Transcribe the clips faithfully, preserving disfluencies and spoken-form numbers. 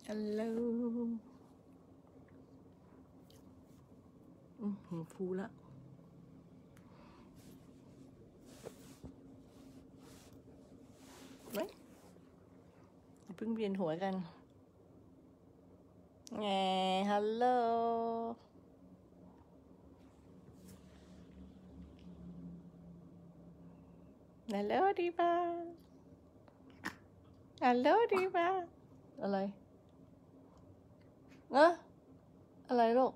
ฮัลโหลหูฟูละไหมเพิ่งเวียนหัวกันไงฮัลโหลฮัลโหลดีป่ะฮัลโหลดีป่ะอะไรเนอะอะไรลูก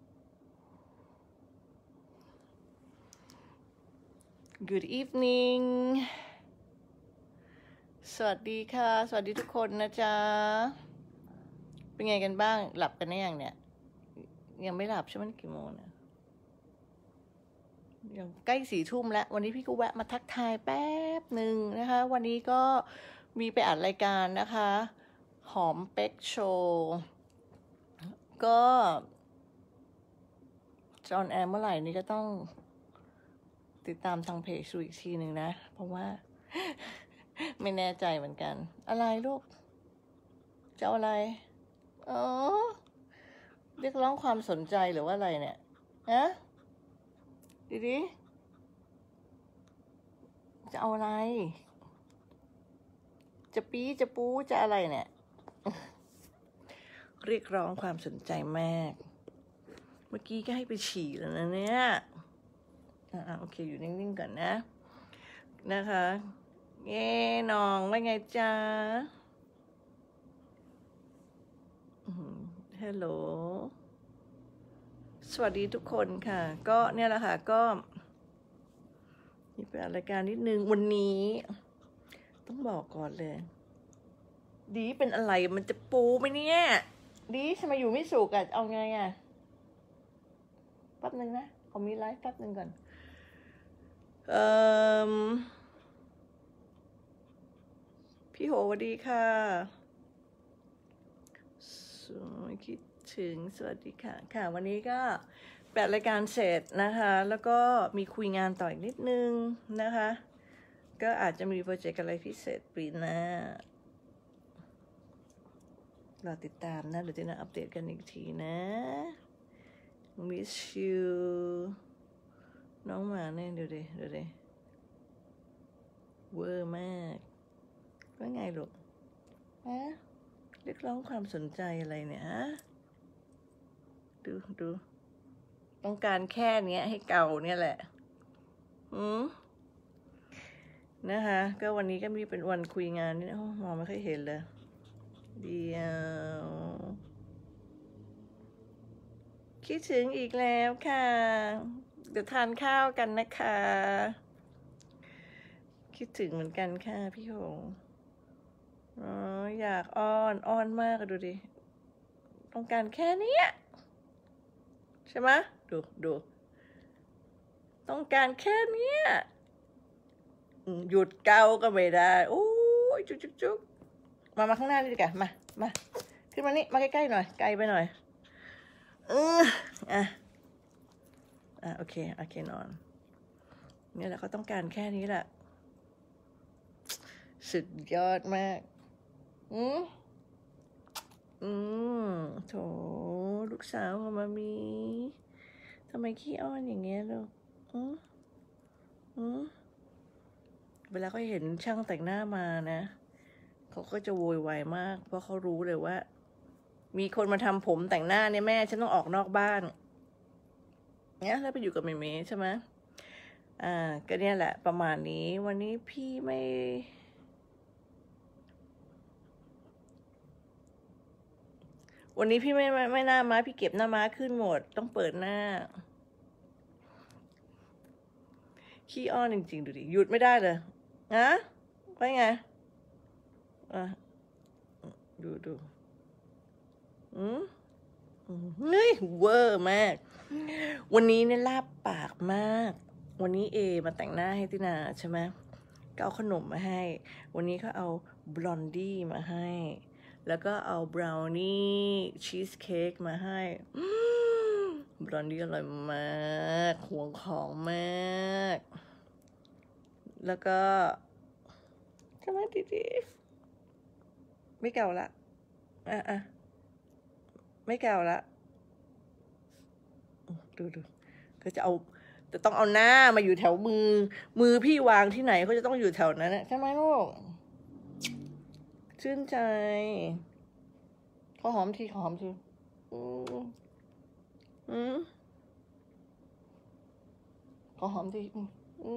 Good evening สวัสดีค่ะสวัสดีทุกคนนะจ๊ะเป็นไงกันบ้างหลับกันได้ยังเนี่ยยังไม่หลับใช่ไหมกี่โมงเนี่ยยังใกล้สี่ทุ่มแล้ววันนี้พี่ก็แวะมาทักทายแป๊บหนึ่งนะคะวันนี้ก็มีไปอัดรายการนะคะหอมเป็กโชว์ก็จอนแอร์เมื่อไหร่นี้ก็ต้องติดตามทางเพจอีกทีหนึ่งนะเพราะว่าไม่แน่ใจเหมือนกันอะไรลูกจะเอาอะไรอ๋อเรียกร้องความสนใจหรือว่าอะไรเนี่ยฮะดีดีจะเอาอะไรจะปีจะปูจะอะไรเนี่ยเรียกร้องความสนใจมากเมื่อกี้ก็ให้ไปฉี่แล้วนะเนี่ยอ่าโอเคอยู่นิ่งๆก่อนนะนะคะเย้น้องว่าไงจ๊ะฮัลโหลสวัสดีทุกคนค่ะก็เนี่ยแหละค่ะก็มีเป็นรายการนิดนึงวันนี้ต้องบอกก่อนเลยดีเป็นอะไรมันจะปูไหมเนี่ยดีทำไมอยู่ไม่สุกอะเอาไงอะแป๊บนึงนะขอมีไลฟ์แป๊บนึงก่อนเอ่อพี่โหสวัสดีค่ะสวยคิดถึงสวัสดีค่ะค่ะวันนี้ก็แปดรายการเสร็จนะคะแล้วก็มีคุยงานต่ออีกนิดนึงนะคะก็อาจจะมีโปรเจกต์อะไรพิเศษปีหน้ารอติดตามนะเดี๋ยวจะมาอัปเดตกันอีกทีนะ miss you น้องหมาเนี่ยเดี๋ยวดิเดี๋ยวดิเวอร์มากว่าไงลูกฮะเรียกร้องความสนใจอะไรเนี่ยฮะดูดูต้องการแค่เนี้ยให้เก่าเนี่ยแหละอืมนะคะก็วันนี้ก็มีเป็นวันคุยงานนี่นะมองไม่ค่อยเห็นเลยเดียวคิดถึงอีกแล้วค่ะเดี๋ยวทานข้าวกันนะคะคิดถึงเหมือนกันค่ะพี่หงอ๋ออยากอ้อนอ้อนมากดูดิต้องการแค่นี้ใช่ไหมดูดูต้องการแค่นี้หยุดเกาก็ไม่ได้โอ้ยจุ๊กจุ๊กจุ๊กมามาข้างหน้านี่ดีกว่ามามาขึ้นมานี่มาใกล้ๆหน่อยไกลไปหน่อยเอออ่ะอ่ะโอเคโอเคนอนนี่แหละเขาต้องการแค่นี้แหละสุดยอดมากอืมอืมโถลูกสาวของมามีทำไมขี้อ้อนอย่างเงี้ยลูกอืมอืมเวลาเขาเห็นช่างแต่งหน้ามานะเขาก็จะโวยวายมากเพราะเขารู้เลยว่ามีคนมาทำผมแต่งหน้าเนี่ยแม่ฉันต้องออกนอกบ้านเนี่ยแล้วไปอยู่กับเมเมใช่ไหมอ่าก็เนี่ยแหละประมาณนี้วันนี้พี่ไม่วันนี้พี่ไม่ไม่ไม่หน้าม้าพี่เก็บหน้าม้าขึ้นหมดต้องเปิดหน้าขี้อ้อนจริงๆดูดิหยุดไม่ได้เลยนะว่าไงอ่ะดูดูอืมเฮ้ยเวอร์มากวันนี้เนี่ยลาบปากมากวันนี้เอมาแต่งหน้าให้ตินาใช่ไหมก็เอาขนมมาให้วันนี้เขาเอาบลอนดี้มาให้แล้วก็เอาบราวนี่ชีสเค้กมาให้บลอนดี้อร่อยมากห่วงของมากแล้วก็ทำไมดีๆไม่เก่าละอ่ะอ่ะไม่แกวละดูดูก็จะเอาจะต้องเอาหน้ามาอยู่แถวมือ มือพี่วางที่ไหนเขาจะต้องอยู่แถวนั้นใช่ไหมลูกชื่นใจขอหอมทีขอหอมทีอืมอืมขอหอมทีอืม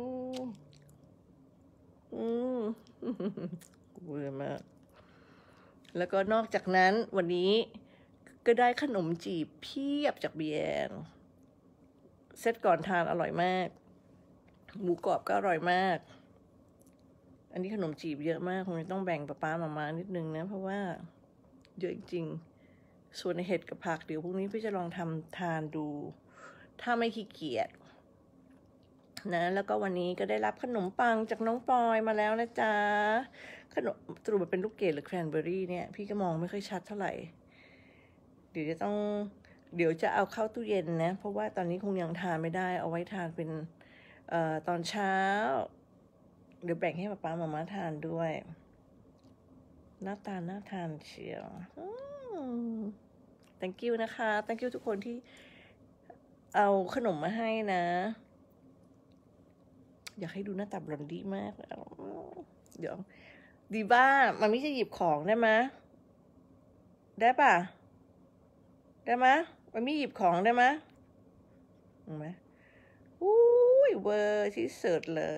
อืมเบื่อมากแล้วก็นอกจากนั้นวันนี้ก็ได้ขนมจีบเพียบจากเบียร์เซตก่อนทานอร่อยมากหมูกรอบก็อร่อยมากอันนี้ขนมจีบเยอะมากคงจะต้องแบ่งป้าป้ามามานิดนึงนะเพราะว่าเยอะจริงส่วนในเห็ดกับผักเดี๋ยวพรุ่งนี้พี่จะลองทำทานดูถ้าไม่ขี้เกียจนะแล้วก็วันนี้ก็ได้รับขนมปังจากน้องปอยมาแล้วนะจ๊ะขนมสรุปเป็นลูกเกดหรือแครนเบอรี่เนี่ยพี่ก็มองไม่ค่อยชัดเท่าไหร่เดี๋ยวจะต้องเดี๋ยวจะเอาเข้าตู้เย็นนะเพราะว่าตอนนี้คงยังทานไม่ได้เอาไว้ทานเป็นเอ่อตอนเช้าเดี๋ยวแบ่งให้ป๊าป๊ามาม่าทานด้วยหน้าตาน่าทานเชียว thank you นะคะ thank you ทุกคนที่เอาขนมมาให้นะอยากให้ดูหน้าตาบลอนดี้มากเดี๋ยวดีบ้ามันไม่ใช่หยิบของได้ไหมได้ป่ะได้ไหมมันไม่หยิบของได้ไหมเห็นไหมอุ้ยเวอร์ที่สุดเลย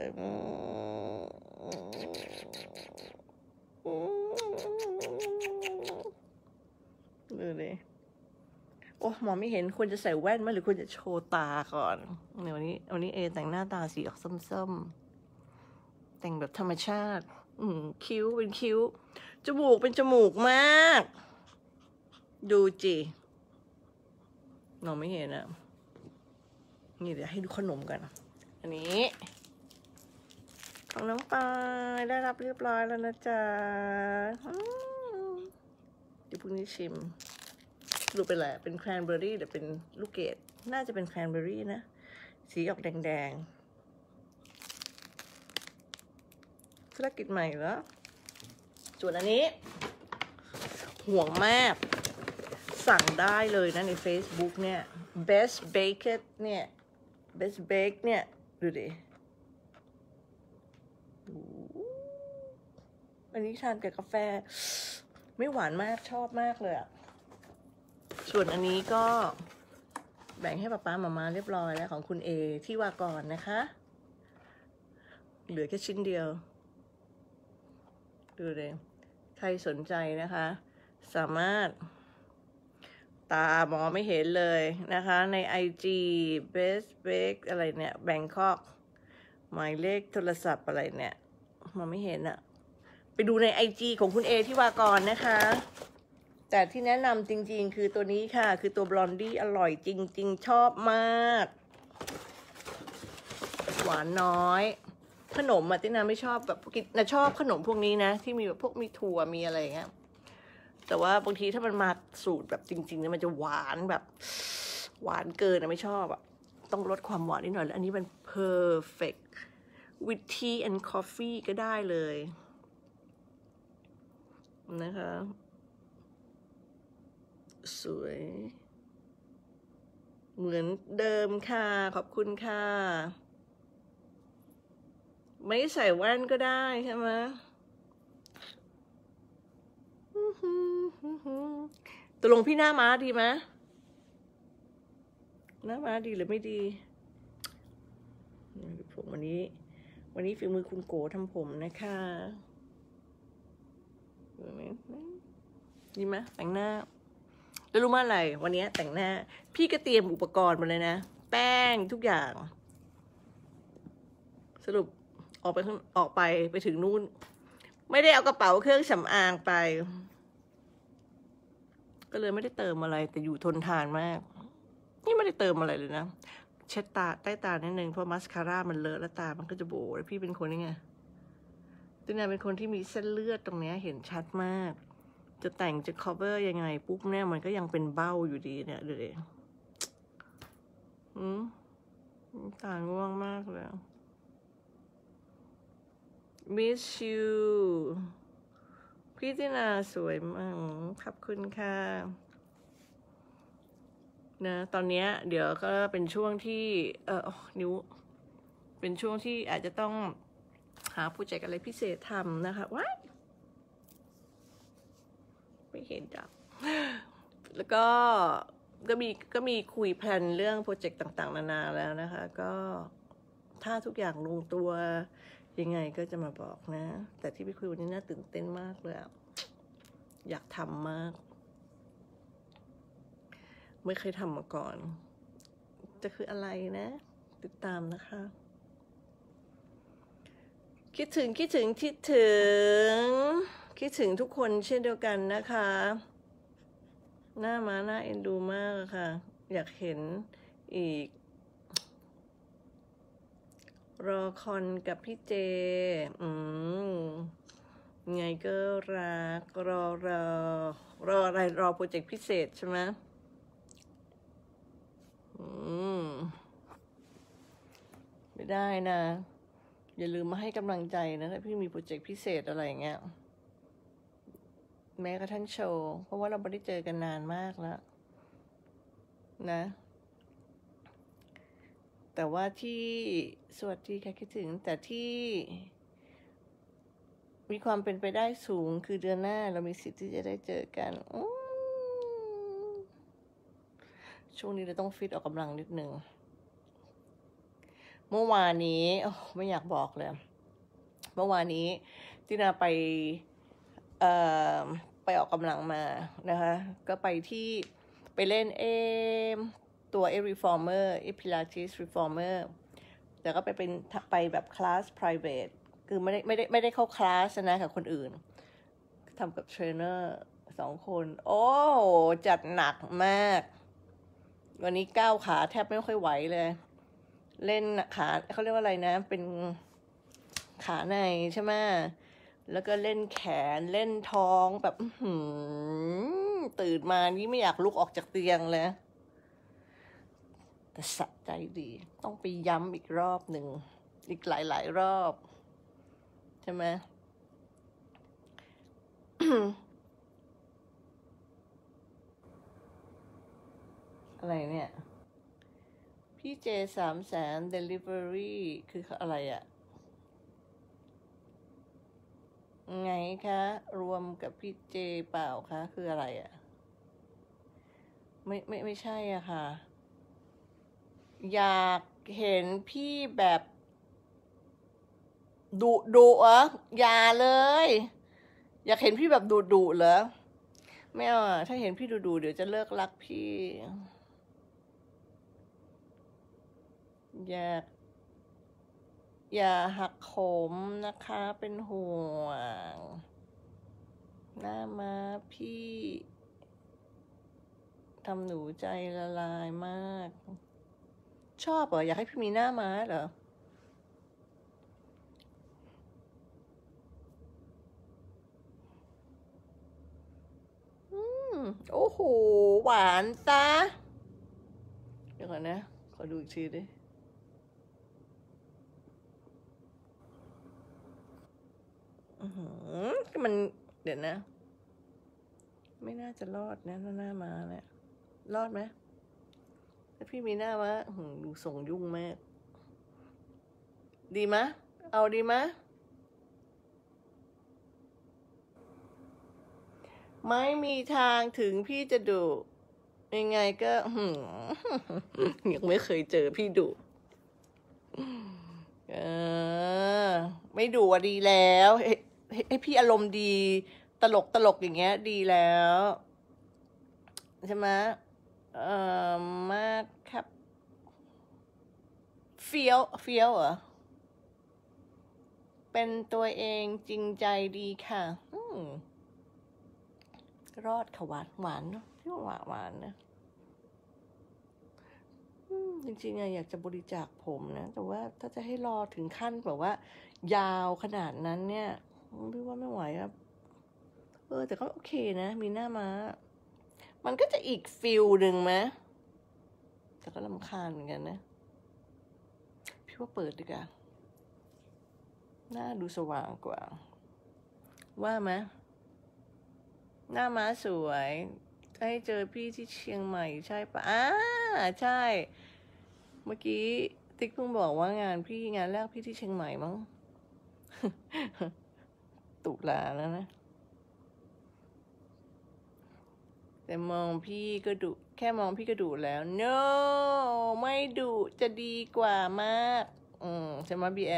ดูดิโอ้หมอไม่เห็นควรจะใส่แว่นไหมหรือควรจะโชว์ตาก่อนเดี๋ยววันนี้วันนี้เอแต่งหน้าตาสีออกส้มๆแต่งแบบธรรมชาติอืมคิ้วเป็นคิ้วจมูกเป็นจมูกมากดูจิหนูไม่เห็นอะนี่เดี๋ยวให้ดูขนมกันอันนี้ของน้องปายได้รับเรียบร้อยแล้วนะจ๊ะเดี๋ยวพรุ่งนี้ชิมดูเป็นอะไรเป็นแครนเบอร์รี่หรือเป็นลูกเกดน่าจะเป็นแครนเบอร์รี่นะสีออกแดงๆธุรกิจใหม่แล้วส่วนอันนี้ห่วงมากสั่งได้เลยนะใน Facebook เนี่ย best baked เนี่ย best bake เนี่ยดูดิอันนี้ทานกับกาแฟไม่หวานมากชอบมากเลยอะส่วนอันนี้ก็แบ่งให้ป๊าป๊ามามาเรียบร้อยแล้วของคุณเอที่วากรนะคะเหลือแค่ชิ้นเดียวดูเลยใครสนใจนะคะสามารถตาหมอไม่เห็นเลยนะคะใน ไอ จี Best Bake อะไรเนี่ยแบงคอกหมายเลขโทรศัพท์อะไรเนี่ยมองไม่เห็นอะไปดูใน ไอ จี ของคุณเอที่วากรนะคะแต่ที่แนะนำจริงๆคือตัวนี้ค่ะคือตัวบลอนดี้อร่อยจริงๆชอบมากหวานน้อยขนมอะตินาไม่ชอบแบบกินนะชอบขนมพวกนี้นะที่มีแบบพวกมีถั่วมีอะไรอย่างเงี้ยแต่ว่าบางทีถ้ามันมาสูตรแบบจริงๆเนี่ยมันจะหวานแบบหวานเกินนะไม่ชอบอะต้องลดความหวานนิดหน่อยแล้วอันนี้มัน perfect with tea and coffee ก็ได้เลยนะคะสวยเหมือนเดิมค่ะขอบคุณค่ะไม่ใส่แว่นก็ได้ใช่ไหมตกลงพี่หน้าม้าดีไหมหน้าม้าดีหรือไม่ดีผมวันนี้วันนี้ฝีมือคุณโกทำผมนะคะดีไหมแต่งหน้าแล้วรู้มาอะไรวันนี้แต่งหน้าพี่ก็เตรียมอุปกรณ์มาเลยนะแป้งทุกอย่างสรุปออกไปข้างออกไปไปถึงนู่นไม่ได้เอากระเป๋าเครื่องสำอางไปก็เลยไม่ได้เติมอะไรแต่อยู่ทนทานมากนี่ไม่ได้เติมอะไรเลยนะเช็ดตาใต้ตานิดนึงเพราะมัสคาร่ามันเลอะแล้วตามันก็จะโบแล้วพี่เป็นคนยังไงตินาเป็นคนที่มีเส้นเลือดตรงนี้เห็นชัดมากจะแต่งจะ cover ยังไงปุ๊บเนี่ยมันก็ยังเป็นเบ้าอยู่ดีเนี่ยดูดิอืมตาง่วงมากเลย miss you พี่ตินาสวยมากขอบคุณค่ะนะตอนนี้เดี๋ยวก็เป็นช่วงที่เออนิ้วเป็นช่วงที่อาจจะต้องหาโปรเจกต์อะไรพิเศษทำนะคะว้าไม่เห็นจับแล้วก็ก็มีก็มีคุยแพลนเรื่องโปรเจกต์ต่างๆนานาแล้วนะคะก็ถ้าทุกอย่างลงตัวยังไงก็จะมาบอกนะแต่ที่ไปคุยวันนี้น่าตื่นเต้นมากเลยอยากทำมากไม่เคยทำมาก่อนจะคืออะไรนะติดตามนะคะคิดถึงคิดถึงคิดถึงคิดถึงทุกคนเช่นเดียวกันนะคะหน้าม้าหน้าเอ็นดูมากค่ะอยากเห็นอีกรอคอนกับพี่เจอืมไงก็รักรอรอรออะไรรอโปรเจกต์พิเศษใช่ไหมอืมไม่ได้นะอย่าลืมมาให้กำลังใจนะถ้าพี่มีโปรเจกต์พิเศษอะไรอย่างเงี้ยแม้กระทั่งโชว์เพราะว่าเราไม่ได้เจอกันนานมากแล้วนะแต่ว่าที่สวัสดีค่ะคิดถึงแต่ที่มีความเป็นไปได้สูงคือเดือนหน้าเรามีสิทธิ์ที่จะได้เจอกันช่วงนี้เราต้องฟิตออกกำลังนิดนึงเมื่อวานนี้ไม่อยากบอกเลยเมื่อวานนี้ตินาไปเอ่อไปออกกำลังมานะคะก็ไปที่ไปเล่นเอตัวเอ reformer เอ pilates reformer แต่ก็ไปเป็นไปแบบคลาส private คือไม่ได้ไม่ได้ไม่ได้เข้าคลาสนะกับคนอื่นทำกับเทรนเนอร์สองคนโอ้จัดหนักมากวันนี้ก้าวขาแทบไม่ค่อยไหวเลยเล่นขาเขาเรียกว่าอะไรนะเป็นขาในใช่ไหมแล้วก็เล่นแขนเล่นท้องแบบตื่นมานี่ไม่อยากลุกออกจากเตียงเลยแต่สะใจดีต้องไปย้ำอีกรอบหนึ่งอีกหลายๆรอบใช่ไหม อะไรเนี่ยพี่เจสามแสน delivery คืออะไรอะไงคะรวมกับพี่เจเปล่าคะคืออะไรอะไม่ไม่ไม่ใช่อะค่ะอยากเห็นพี่แบบดุดุเหรออย่าเลยอยากเห็นพี่แบบดุดุเหรอไม่เอาอะถ้าเห็นพี่ดุดุเดี๋ยวจะเลิกรักพี่อยากอย่าหักโหมนะคะเป็นห่วงหน้ามาพี่ทำหนูใจละลายมากชอบเหรออยากให้พี่มีหน้าม้าเหรออืมโอ้โหหวานซะเดี๋ยวก่อนนะขอดูอีกทีดิอือหือมันเดี๋ยวนะไม่น่าจะรอดนะหน้าม้าเนี่ยรอดไหมถ้าพี่มีหน้าม้าดูส่งยุ่งมากดีมะเอาดีมะไม่มีทางถึงพี่จะดุยังไงก็ยังไม่เคยเจอพี่ดุเออไม่ดุอะดีแล้วให้ให้พี่อารมณ์ดีตลกตลกอย่างเงี้ยดีแล้วใช่ไหมเออมากครับเฟี้ยวเฟี้ยวเหรอเป็นตัวเองจริงใจดีค่ะอืมรอดค่ะหวานหวานเนาะพี่ว่าหวานหวานนะจริงๆอยากจะบริจาคผมนะแต่ว่าถ้าจะให้รอถึงขั้นแบบว่ายาวขนาดนั้นเนี่ยพี่ว่าไม่ไหวครับเออแต่ก็โอเคนะมีหน้าม้ามันก็จะอีกฟิลหนึ่งไหมแต่ก็รำคาญเหมือนกันนะพี่ว่าเปิดดีกว่าหน้าดูสว่างกว่าว่าไหมหน้าม้าสวยให้เจอพี่ที่เชียงใหม่ใช่ปะอ่าใช่เมื่อกี้ติ๊กเพิ่งบอกว่างานพี่งานแรกพี่ที่เชียงใหม่มั้ง ตุลาแล้วนะแต่มองพี่ก็ดุแค่มองพี่ก็ดุแล้ว no ไม่ดุจะดีกว่ามากอืมใช่ไหมบีแอน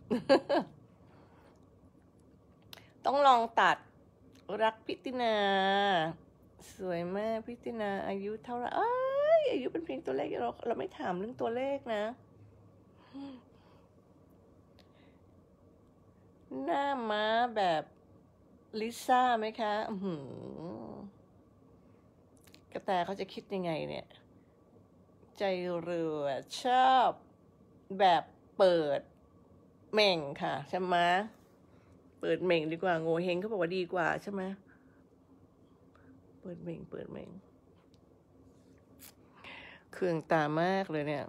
ต้องลองตัดรักพิตินาสวยมากพิตินาอายุเท่าไหร่เอ้ยอายุเป็นเพียงตัวเลขเราเราไม่ถามเรื่องตัวเลขนะหน้าม้าแบบลิซ่าไหมคะอือหือกระแตเขาจะคิดยังไงเนี่ยใจเรือชอบแบบเปิดเม่งค่ะใช่ไหมเปิดเม่งดีกว่าโง่เฮงเขาบอกว่าดีกว่าใช่ไหมเปิดเม่งเปิดเม่งเคืองตามากเลยเนี่ย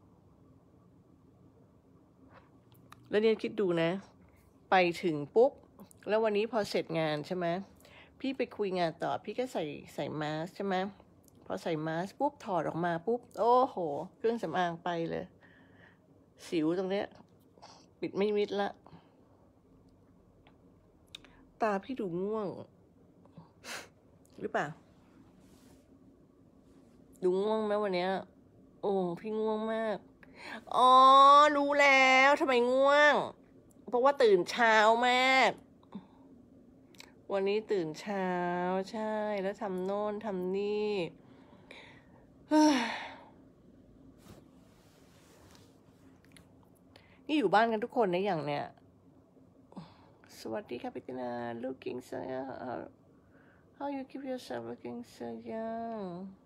แล้วเนี่ยคิดดูนะไปถึงปุ๊บแล้ววันนี้พอเสร็จงานใช่ไหมพี่ไปคุยงานต่อพี่ก็ใส่ใส่มาสใช่ไหมพอใส่มาสปุ๊บถอดออกมาปุ๊บโอ้โหเครื่องสำอางไปเลยสิวตรงเนี้ยปิดไม่มิดละตาพี่ดูง่วงหรือเปล่าดูง่วงไหมวันเนี้ยโอ้พี่ง่วงมากอ๋อรู้แล้วทำไมง่วงเพราะว่าตื่นเช้ามากวันนี้ตื่นเช้าใช่แล้วทำโน่นทำนี่นี่อยู่บ้านกันทุกคนนะอย่างเนี้ยสวัสดีค่ะพิตินา looking so young how you keep yourself looking so young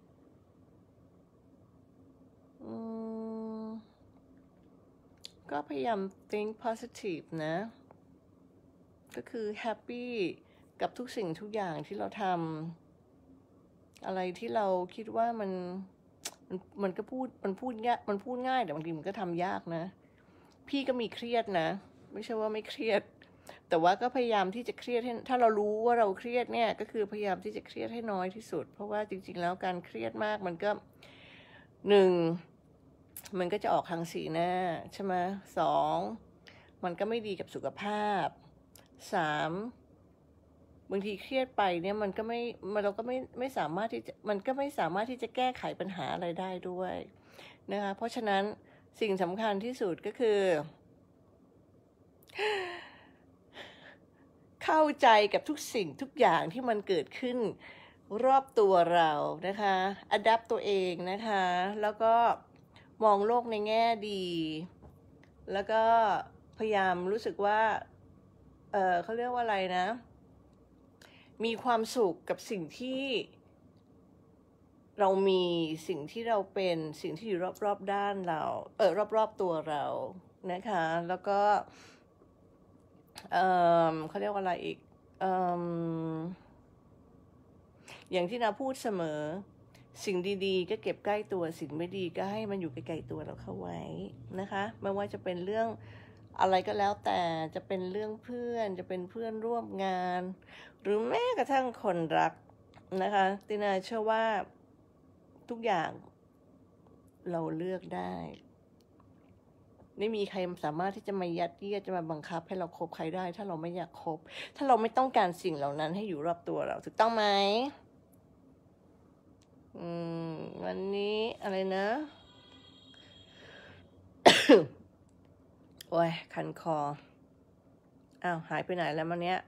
อืมก็พยายาม think positive นะก็คือ happy กับทุกสิ่งทุกอย่างที่เราทำอะไรที่เราคิดว่ามันมันมันก็พูดมันพูดยากมันพูดง่ายแต่บางทีมันก็ทำยากนะพี่ก็มีเครียดนะไม่ใช่ว่าไม่เครียดแต่ว่าก็พยายามที่จะเครียดให้ถ้าเรารู้ว่าเราเครียดเนี่ยก็คือพยายามที่จะเครียดให้น้อยที่สุดเพราะว่าจริงๆแล้วการเครียดมากมันก็หนึ่งมันก็จะออกทางสีหน้าใช่ไหมสองมันก็ไม่ดีกับสุขภาพสามบางทีเครียดไปเนี่ยมันก็ไม่เราก็ไม่ไม่สามารถที่จะมันก็ไม่สามารถที่จะแก้ไขปัญหาอะไรได้ด้วยนะคะเพราะฉะนั้นสิ่งสำคัญที่สุดก็คือเข้าใจกับทุกสิ่งทุกอย่างที่มันเกิดขึ้นรอบตัวเรานะคะ adapt ตัวเองนะคะแล้วก็มองโลกในแง่ดีแล้วก็พยายามรู้สึกว่าเออเขาเรียกว่าอะไรนะมีความสุขกับสิ่งที่เรามีสิ่งที่เราเป็นสิ่งที่อยู่รอบๆด้านเราเออรอบๆตัวเรานะคะแล้วก็เออเขาเรียกว่าอะไรอีกเอออย่างที่นาพูดเสมอสิ่งดีๆก็เก็บใกล้ตัวสิ่งไม่ดีก็ให้มันอยู่ไกลๆตัวเราเข้าไว้นะคะไม่ว่าจะเป็นเรื่องอะไรก็แล้วแต่จะเป็นเรื่องเพื่อนจะเป็นเพื่อนร่วมงานหรือแม้กระทั่งคนรักนะคะตินาเชื่อว่าทุกอย่างเราเลือกได้ไม่มีใครสามารถที่จะมายัดเยียดจะมาบังคับให้เราคบใครได้ถ้าเราไม่อยากคบถ้าเราไม่ต้องการสิ่งเหล่านั้นให้อยู่รอบตัวเราถูกต้องไหมอืมวันนี้อะไรนะ โอ้ยคันคออ้าวหายไปไหนแล้วมันเนี้ย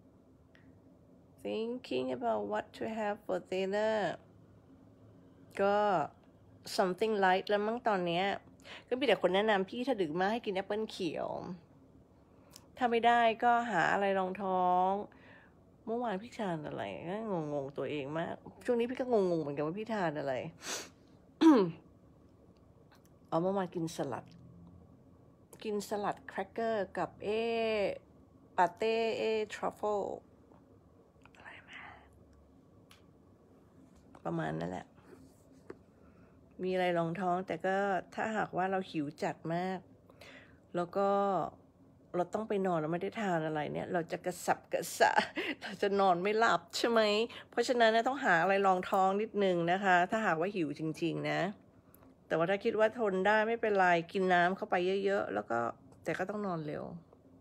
thinking about what to have for dinner ก็ something light แล้วมั้งตอนเนี้ยก็มีแต่คนแนะนำพี่ถ้าดึกมากให้กินแอปเปิลเขียวถ้าไม่ได้ก็หาอะไรรองท้องเมื่อวานพี่ทานอะไรก็งงๆตัวเองมากช่วงนี้พี่ก็งงๆเหมือนกันว่าพี่ทานอะไร เอาเมื่อวานกินสลัดกินสลัดแครกเกอร์กับเอปาเต้เอทรัฟเฟิลอะไรมาประมาณนั่นแหละมีอะไรรองท้องแต่ก็ถ้าหากว่าเราหิวจัดมากแล้วก็เราต้องไปนอนเราไม่ได้ทานอะไรเนี่ยเราจะกระสับกระส่ายเราจะนอนไม่หลับใช่ไหมเพราะฉะนั้นนะต้องหาอะไรรองท้องนิดนึงนะคะถ้าหากว่าหิวจริงๆนะแต่ว่าถ้าคิดว่าทนได้ไม่เป็นไรกินน้ำเข้าไปเยอะๆแล้วก็แต่ก็ต้องนอนเร็ว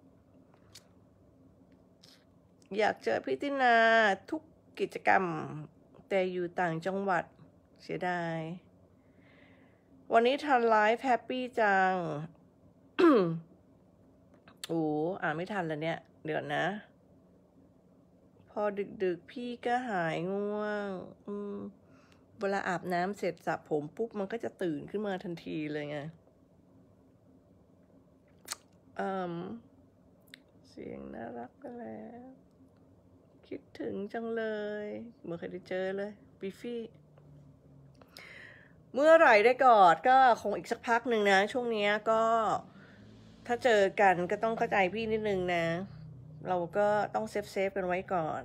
อยากเจอพี่ตินาทุกกิจกรรมแต่อยู่ต่างจังหวัดเสียดายวันนี้ทันไลฟ์แฮปปี้จัง โอ้อ่านไม่ทันแล้วเนี่ยเดี๋ยวนะพอดึกๆพี่ก็หายง่วงอืมเวลาอาบน้ำเสร็จสระผมปุ๊บมันก็จะตื่นขึ้นมาทันทีเลยไงอืมเสียงน่ารักไปแล้วคิดถึงจังเลยเมื่อเคยได้เจอเลยบีฟี่เมื่อไหร่ได้กอดก็คงอีกสักพักหนึ่งนะช่วงนี้ก็ถ้าเจอกันก็ต้องเข้าใจพี่นิดนึงนะเราก็ต้องเซฟเซฟกันไว้ก่อน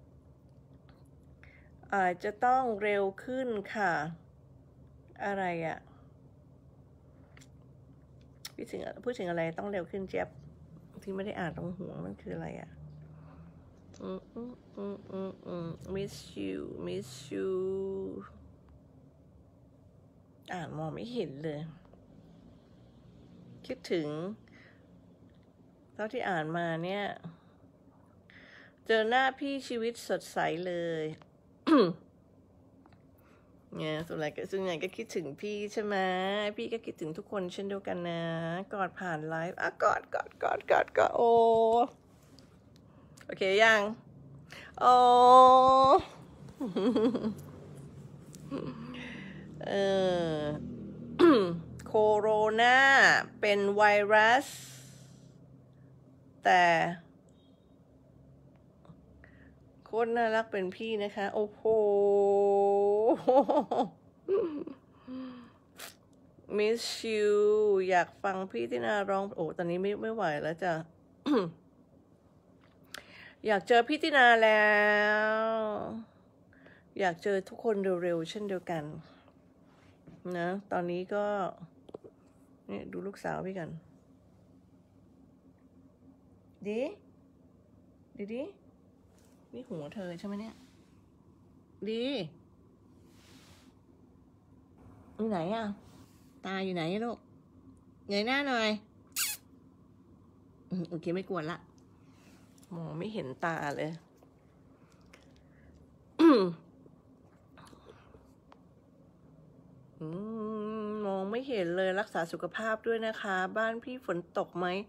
อาจจะต้องเร็วขึ้นค่ะอะไรอะพูดถึงพูดถึงอะไรต้องเร็วขึ้นเจี๊ยบที่ไม่ได้อ่านตรงหัวมันคืออะไรอะอืมอืมอืมอืมอืม miss you miss you อ่านมองไม่เห็นเลยคิดถึงเท่าที่อ่านมาเนี่ยเจอหน้าพี่ชีวิตสดใสเลย เนี่ยส่วนใหญ่ก็ส่วนใหญ่ก็คิดถึงพี่ใช่ไหมพี่ก็คิดถึงทุกคนเช่นเดียวกันนะกอดผ่านไลฟ์อ่ะกอดกอดกอดกอดกอดโอโอเคยังโอ้เออ โคโรนาเป็นไวรัสแต่โคตรน่ารักเป็นพี่นะคะโอ้โห miss you อยากฟังพี่ตินาร้องโอ้ตอนนี้ไม่ไม่ไหวแล้วจ้ะ อยากเจอพี่ตินาแล้วอยากเจอทุกคนเร็วๆเช่นเดียวกันนะตอนนี้ก็นี่ดูลูกสาวพี่กันดิดิดินี่หัวเธอใช่ไหมเนี่ยดีอยู่ไหนอ่ะตาอยู่ไหนลูกเงยหน้าหน่อยโอเคไม่กวนละมองไม่เห็นตาเลยมองไม่เห็นเลยรักษาสุขภาพด้วยนะคะบ้านพี่ฝนตกไหม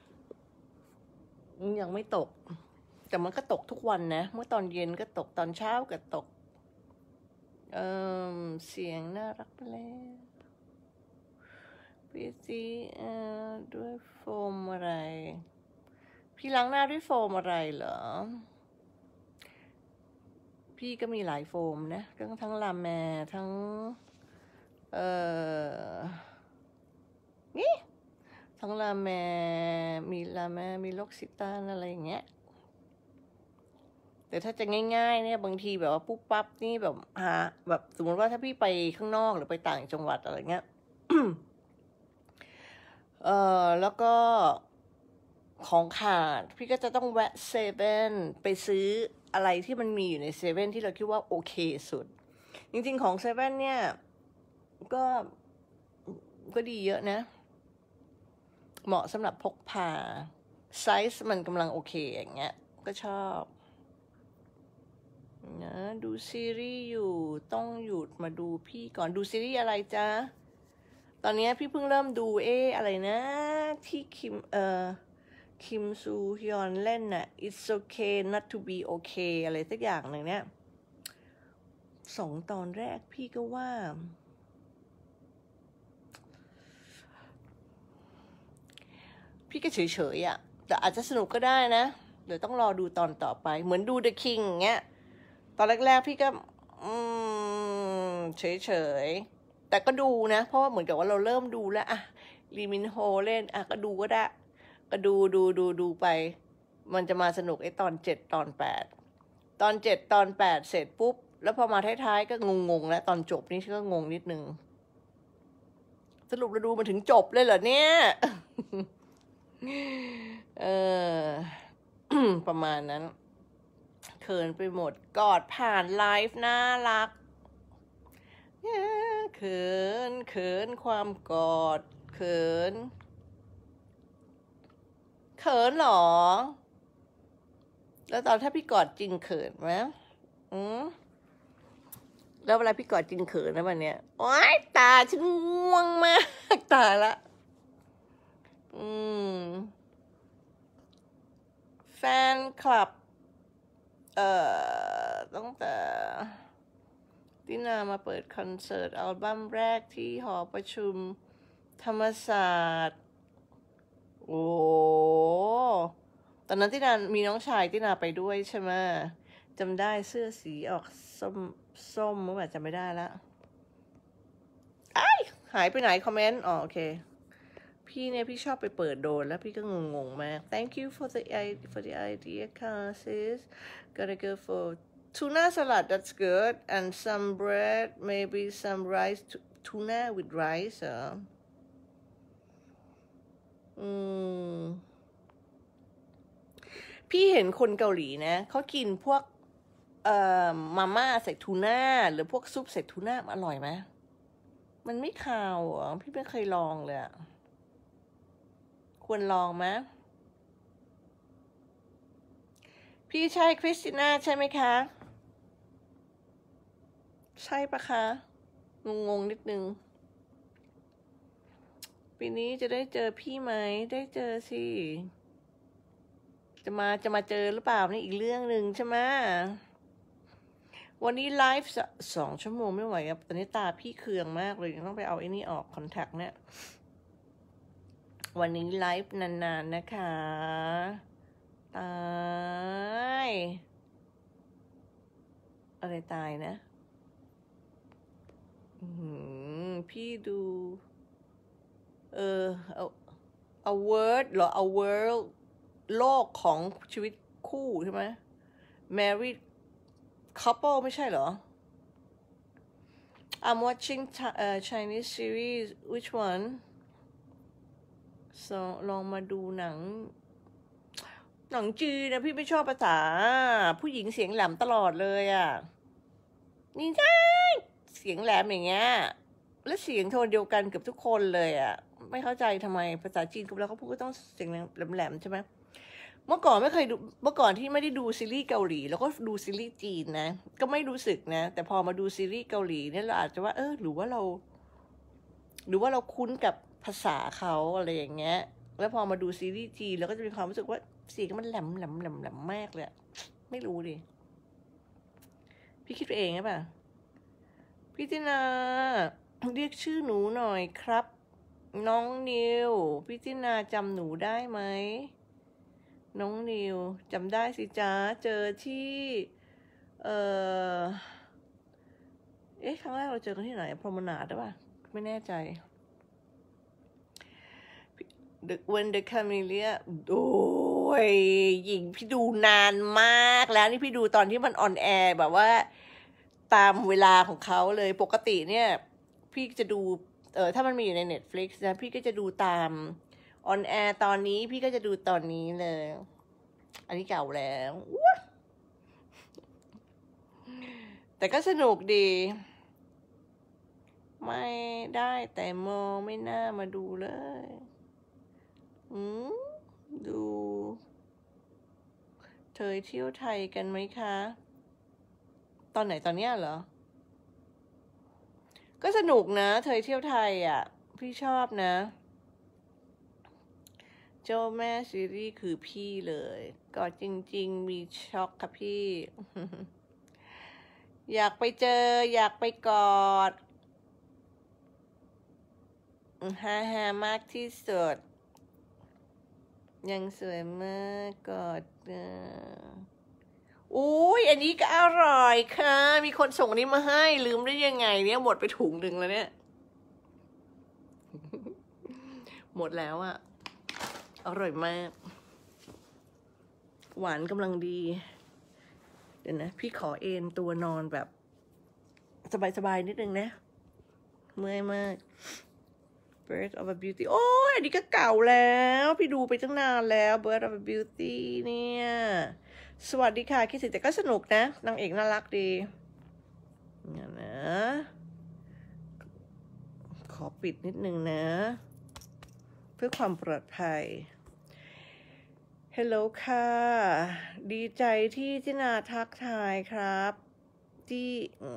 ยังไม่ตกแต่มันก็ตกทุกวันนะเมื่อตอนเย็นก็ตกตอนเช้าก็ตกเออเสียงน่ารักไปแล้วพี่ซีเอ่อด้วยโฟมอะไรพี่ล้างหน้าด้วยโฟมอะไรเหรอพี่ก็มีหลายโฟมนะทั้งทั้งลาแมทั้งเอ่อนี่ทั้งลาแมมีลาแมมีล็อกซิต้านอะไรอย่างเงี้ยแต่ถ้าจะง่ายๆเนี่ยบางทีแบบว่าปุ๊บปั๊บนี่แบบหาแบบสมมติว่าถ้าพี่ไปข้างนอกหรือไปต่างจังหวัดอะไรเงี้ย เอ่อแล้วก็ของขาดพี่ก็จะต้องแวะเซเว่นไปซื้ออะไรที่มันมีอยู่ในเซเว่นที่เราคิดว่าโอเคสุดจริงๆของเซเว่นเนี่ยก็ก็ดีเยอะนะเหมาะสำหรับพกพาไซส์มันกำลังโอเคอย่างเงี้ยก็ชอบนะดูซีรีส์อยู่ต้องหยุดมาดูพี่ก่อนดูซีรีส์อะไรจ๊ะตอนนี้พี่เพิ่งเริ่มดูเออะไรนะที่คิมเอ่อคิมซูฮยอนเล่นน่ะ It's okay not to be okay อะไรสักอย่างหนึ่งเนี่ยสองตอนแรกพี่ก็ว่าพี่ก็เฉยๆอ่ะแต่อาจจะสนุกก็ได้นะเดี๋ยวต้องรอดูตอนต่อไปเหมือนดู The King อย่างเงี้ยตอนแรกๆพี่ก็อืมเฉยๆแต่ก็ดูนะเพราะว่าเหมือนกับว่าเราเริ่มดูแล้วอะลีมินโฮเล่นอะก็ดูก็ได้ก็ดูดูดูดูไปมันจะมาสนุกไอ้ตอนเจ็ดตอนแปดตอนเจ็ดตอนแปดเสร็จปุ๊บแล้วพอมาท้ายๆก็งงๆแล้วตอนจบนี่ก็งงนิดนึงสรุปเราดูมาถึงจบเลยเหรอเนี่ยเออ ประมาณนั้นเขินไปหมดกอดผ่านไลฟ์น่ารักเขินเขินความกอดเขินเขินหรอแล้วตอนถ้าพี่กอดจริงเขินไหมอืมแล้วเวลาพี่กอดจริงเขินนะวันเนี้ยโอ๊ยตาฉันง่วงมากตาละอืมแฟนคลับเอ่อตั้งแต่ตินามาเปิดคอนเสิร์ตอัลบั้มแรกที่หอประชุมธรรมศาสตร์โอ้ตอนนั้นตินามีน้องชายตินาไปด้วยใช่ไหมจำได้เสื้อสีออกส้มส้มเมื่อไหร่จำไม่ได้ละไอ้หายไปไหนคอมเมนต์อ๋อโอเคพี่เนี่ยพี่ชอบไปเปิดโดนแล้วพี่ก็งงๆมาก thank you for the for the idea ค่ะ sis gotta go for tuna salad that's good and some bread maybe some rice tuna with rice เหรออืมพี่เห็นคนเกาหลีนะเขากินพวกเอ่อมาม่าใส่ทูน่าหรือพวกซุปใส่ทูน่าอร่อยไหมมันไม่คาวเหรอพี่ไม่เคยลองเลยอะควรลองไหมพี่ใช่คริสติน่าใช่ไหมคะใช่ปะคะงงๆนิดนึงปีนี้จะได้เจอพี่ไหมได้เจอสิจะมาจะมาเจอหรือเปล่านี่อีกเรื่องหนึ่งใช่ไหมวันนี้ไลฟ์สองชั่วโมงไม่ไหวครับตอนนี้ตาพี่เคืองมากเลยต้องไปเอาไอ้นี่ออกคอนแทคเนี่ยวันนี้ไลฟ์นานๆนะคะตายอะไรตายนะอืมพี่ดูเออเอาเอา word เหรอเอา world โลกของชีวิตคู่ใช่ไหม married couple ไม่ใช่เหรอ I'm watching uh, Chinese series which one so ลองมาดูหนังหนังจีนนะพี่ไม่ชอบภาษาผู้หญิงเสียงแหลมตลอดเลยอ่ะนี่ใช่เสียงแหลมอย่างเงี้ยแล้วเสียงโทนเดียวกันเกือบทุกคนเลยอ่ะไม่เข้าใจทำไมภาษาจีนกับเราเขาพูดก็ต้องเสียงแหลมๆใช่ไหมเมื่อก่อนไม่เคยดูเมื่อก่อนที่ไม่ได้ดูซีรีส์เกาหลีแล้วก็ดูซีรีส์จีนนะก็ไม่รู้สึกนะแต่พอมาดูซีรีส์เกาหลีเนี่ยเราอาจจะว่าเออหรือว่าเราหรือว่าเราคุ้นกับภาษาเขาอะไรอย่างเงี้ยแล้วพอมาดูซีรีส์จีนเราก็จะมีความรู้สึกว่าเสียงมันแหลมแหลมแหลมแหลมมากเลยไม่รู้ดิพี่คิดไปเองใช่ป่ะพี่ตินาเรียกชื่อหนูหน่อยครับน้องนิวพี่ตินาจำหนูได้ไหมน้องนิวจำได้สิจ้าเจอที่เออเอ๊ะครั้งแรกเราเจอกันที่ไหนพรหมนาดหรือเปล่าไม่แน่ใจ The when the Camellia โอ้ยหญิงพี่ดูนานมากแล้วนี่พี่ดูตอนที่มันออนแอร์แบบว่าตามเวลาของเขาเลยปกติเนี่ยพี่จะดูเออถ้ามันมีอยู่ใน Netflix นะพี่ก็จะดูตามออนแอร์ตอนนี้พี่ก็จะดูตอนนี้เลยอันนี้เก่าแล้วแต่ก็สนุกดีไม่ได้แต่มองไม่น่ามาดูเลยอืมดูเธอเที่ยวไทยกันไหมคะตอนไหนตอนเนี้ยเหรอก็สนุกนะเธอเที่ยวไทยอ่ะพี่ชอบนะเจ้าแม่ซีรีส์คือพี่เลยก็จริงๆมีช็อกค่ะพี่ อยากไปเจออยากไปกอดฮ่าฮ่ามากที่สุดยังสวยมากกอดอุ้ยอันนี้ก็อร่อยค่ะมีคนส่งนี้มาให้ลืมได้ยังไงเนี่ยหมดไปถุงหนึ่งแล้วเนี่ย หมดแล้วอะอร่อยมากหวานกำลังดีเดี๋ยวนะพี่ขอเอนตัวนอนแบบสบายๆนิดนึงนะเมื่อยมาก Birth of a Beauty โอ้ยอันนี้ก็เก่าแล้วพี่ดูไปตั้งนานแล้ว Birth of a Beauty เนี่ยสวัสดีค่ะคิดถึงแต่ก็สนุกนะนางเอกน่ารักดีเนี่ยนะขอปิดนิดนึงนะเพื่อความปลอดภัย Hello ค่ะดีใจที่จินาทักทายครับที่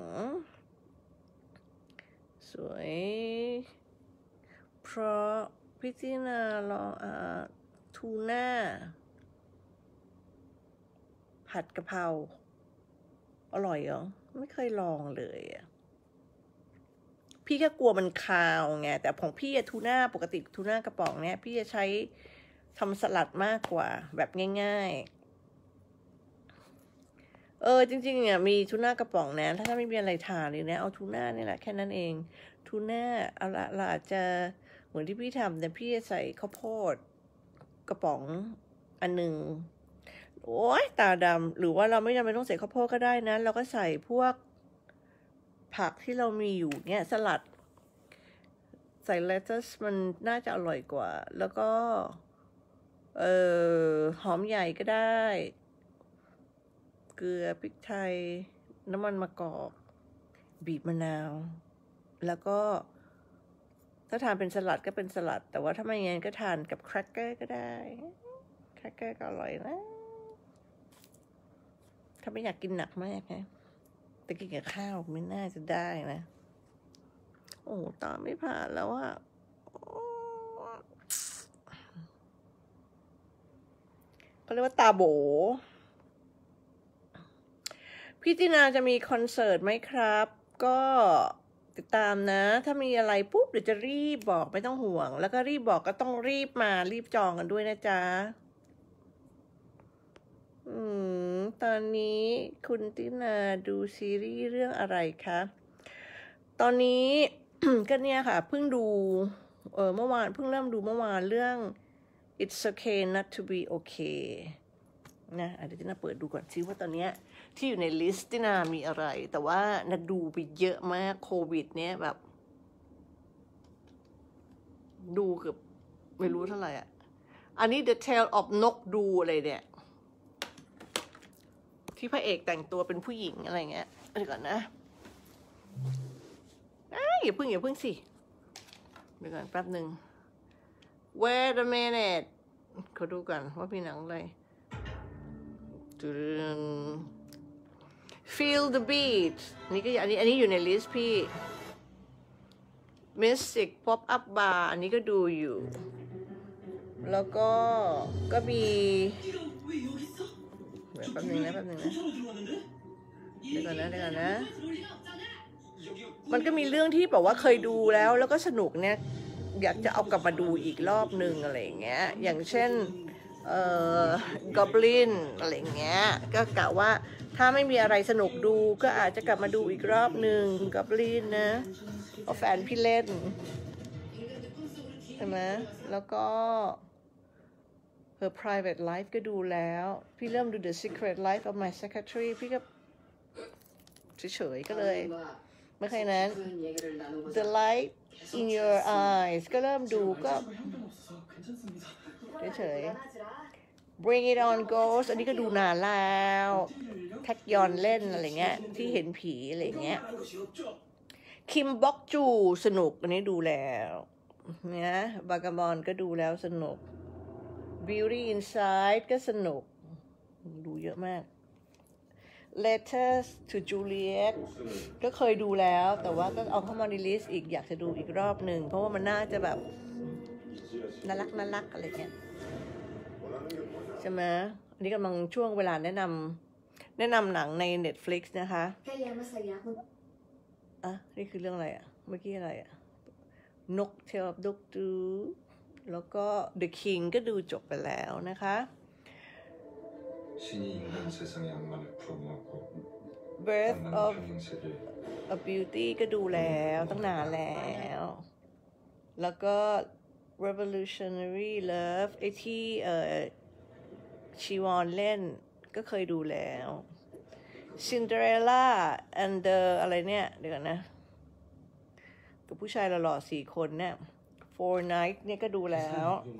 สวยเพราะพี่จินาลองอ่าทูน่าผัดกะเพราอร่อยเหรอไม่เคยลองเลยอ่ะพี่แค่กลัวมันคาวไงแต่ของพี่อะทูน่าปกติทูน่ากระป๋องเนี้ยพี่จะใช้ทำสลัดมากกว่าแบบง่ายๆเออจริงๆเนี่ยมีทูน่ากระป๋องนะถ้าถ้าไม่มีอะไรทานเลยนะเอาทูน่านี่แหละแค่นั้นเองทูน่าเอาละเราอาจจะเหมือนที่พี่ทำแต่พี่จะใส่ข้าวโพดกระป๋องอันหนึ่งโอ้ยตาดำหรือว่าเราไม่จำเป็นต้องใส่ข้าวโพดก็ได้นะเราก็ใส่พวกผักที่เรามีอยู่เนี่ยสลัดใส่เลตัสมันน่าจะอร่อยกว่าแล้วก็เอ่อหอมใหญ่ก็ได้เกลือพริกไทยน้ำมันมะกอกบีบมะนาวแล้วก็ถ้าทานเป็นสลัดก็เป็นสลัดแต่ว่าถ้าไม่งั้นก็ทานกับแครกเกอร์ก็ได้แครกเกอร์ก็อร่อยนะถ้าไม่อยากกินหนักมากนะแต่กินกับข้าวไม่น่าจะได้นะโอ้ตาไม่ผ่านแล้วอะเขาเรียกว่าตาโบพี่ตินาจะมีคอนเสิร์ตไหมครับก็ติดตามนะถ้ามีอะไรปุ๊บเดี๋ยวจะรีบบอกไม่ต้องห่วงแล้วก็รีบบอกก็ต้องรีบมารีบจองกันด้วยนะจ๊ะอืมตอนนี้คุณตินาดูซีรีส์เรื่องอะไรคะตอนนี้ ก็เนี่ยค่ะเพิ่งดูเออเมื่อวานเพิ่งเริ่มดูเมื่อวานเรื่อง It's Okay Not to Be Okay นะเดี๋ยวตินาเปิดดูก่อนซิว่าตอนเนี้ยที่อยู่ในลิสต์ตินามีอะไรแต่ว่านาดูไปเยอะมากโควิดเนี้ยแบบดูเกือบไม่รู้เท่าไหร่อ่ะอันนี้ The Tale of นกดูอะไรเนี่ยที่พระเอกแต่งตัวเป็นผู้หญิงอะไรเงี้ยเดี๋ยวก่อนนะอย่าพึ่งอย่าพึ่งสิเดี๋ยวก่อนแป๊บหนึ่ง Wait a minute เขาดูกันว่ามีหนังอะไร Feel the beat นี่ก็อันนี้อันนี้อยู่ในลิสต์พี่ Mystic Pop Up Bar อันนี้ก็ดูอยู่แล้วก็ก็มีเดี๋ยวแป๊บนึงนะแป๊บนึงนะเดี๋ยวก่อนนะเดี๋ยวก่อนนะมันก็มีเรื่องที่บอกว่าเคยดูแล้วแล้วก็สนุกเนี่ยอยากจะเอากลับมาดูอีกรอบนึงอะไรอย่างเงี้ยอย่างเช่นเอ่อ Goblin อะไรอย่างเงี้ยก็กะว่าถ้าไม่มีอะไรสนุกดูก็อาจจะกลับมาดูอีกรอบนึง Goblin นะเอาแฟนพี่เล่นใช่ไหมแล้วก็ Her Private Life ก็ดูแล้วพี่เริ่มดู The Secret Life of My Secretary พี่ก็เฉยๆก็เลยไม่ใช่นั้น The Light in Your Eyes ก็เริ่มดูก็เฉยๆ Bring It On Ghost อันนี้ก็ดูนานแล้วแท็กยอนเล่นอะไรเงี้ยที่เห็นผีอะไรเงี้ยคิมบ็อกจูสนุกอันนี้ดูแล้วเนี่ยบากามอนก็ดูแล้วสนุก Beauty Inside ก็สนุกดูเยอะมาก Letters to Juliet ก็เคยดูแล้วแต่ว่าก็เอาเข้ามาในลิสต์อีกอยากจะดูอีกรอบหนึ่งเพราะว่ามันน่าจะแบบน่ารักน่ารักอะไรเงี้ยใช่ไหมอันนี้กำลังช่วงเวลาแนะนำแนะนำหนังใน Netflix นะคะอ่ะนี่คือเรื่องอะไรอ่ะเมื่อกี้อะไรอ่ะนกเทลดกดูแล้วก็ The King ก็ดูจบไปแล้วนะคะ Birth of a Beauty ก็ดูแล้วตั้งนานแล้วแล้วก็ Revolutionary Love ไอ้ที่เอ่อชีวอนเล่นก็เคยดูแล้ว Cinderella and the อะไรเนี่ยเดี๋ยวนะกับผู้ชายหล่อๆสี่คนเนี่ย four night เนี่ยก็ดูแล้ว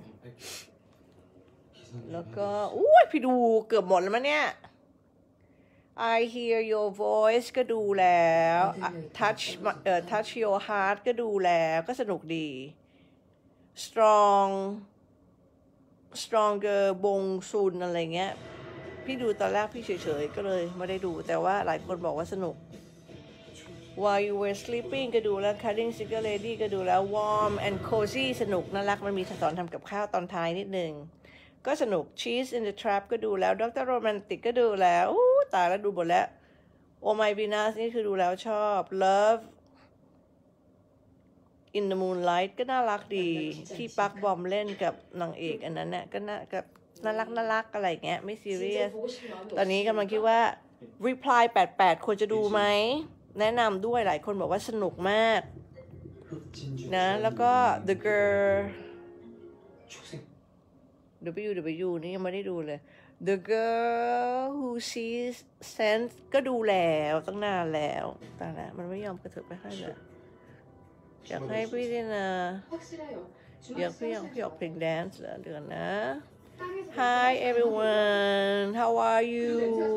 แล้วก็อุ้ยพี่ดูเกือบหมดแล้วมั้ยเนี่ย I hear your voice ก็ดูแล้ว touch เอ่อ touch your heart ก็ดูแล้วก็สนุกดี strong stronger บงซุนอะไรเงี้ยพี่ดูตอนแรกพี่เฉยๆก็เลยไม่ได้ดูแต่ว่าหลายคนบอกว่าสนุก While you were sleeping ก็ดูแล้ว Cutting Cigar Lady ก็ดูแล้ว Warm and Cozy สนุกน่ารักมันมีสอนทำกับข้าวตอนท้ายนิดนึงก็สนุก Cheese in the Trap ก็ดูแล้ว Doctor Romantic ก็ดูแล้วตายแล้วดูหมดแล้ว Oh My Venus นี่คือดูแล้วชอบ Love in the Moonlight ก็น่ารักดีที่ปักบอมเล่นกับนางเอกอันนั้นน่ะก็น่ากับน่ารักน่ารักอะไรเงี้ยไม่ซีเรียสตอนนี้กำลังคิดว่า Reply แปดสิบแปดควรจะดูไหมแนะนำด้วยหลายคนบอกว่าสนุกมากนะแล้วก็ The Girlดับเบิลยู ดับเบิลยู นี่ยังไม่ได้ดูเลย The Girl Who Sees Sense ก็ดูแล้วตั้งนานแล้วแต่ละมันไม่ยอมกระเถิบไปให้เลยอยากให้พี่ดินะอยากพี่อยากพี่ออกเพลงแดนซ์เหรอเดือนนะ Hi everyone how are you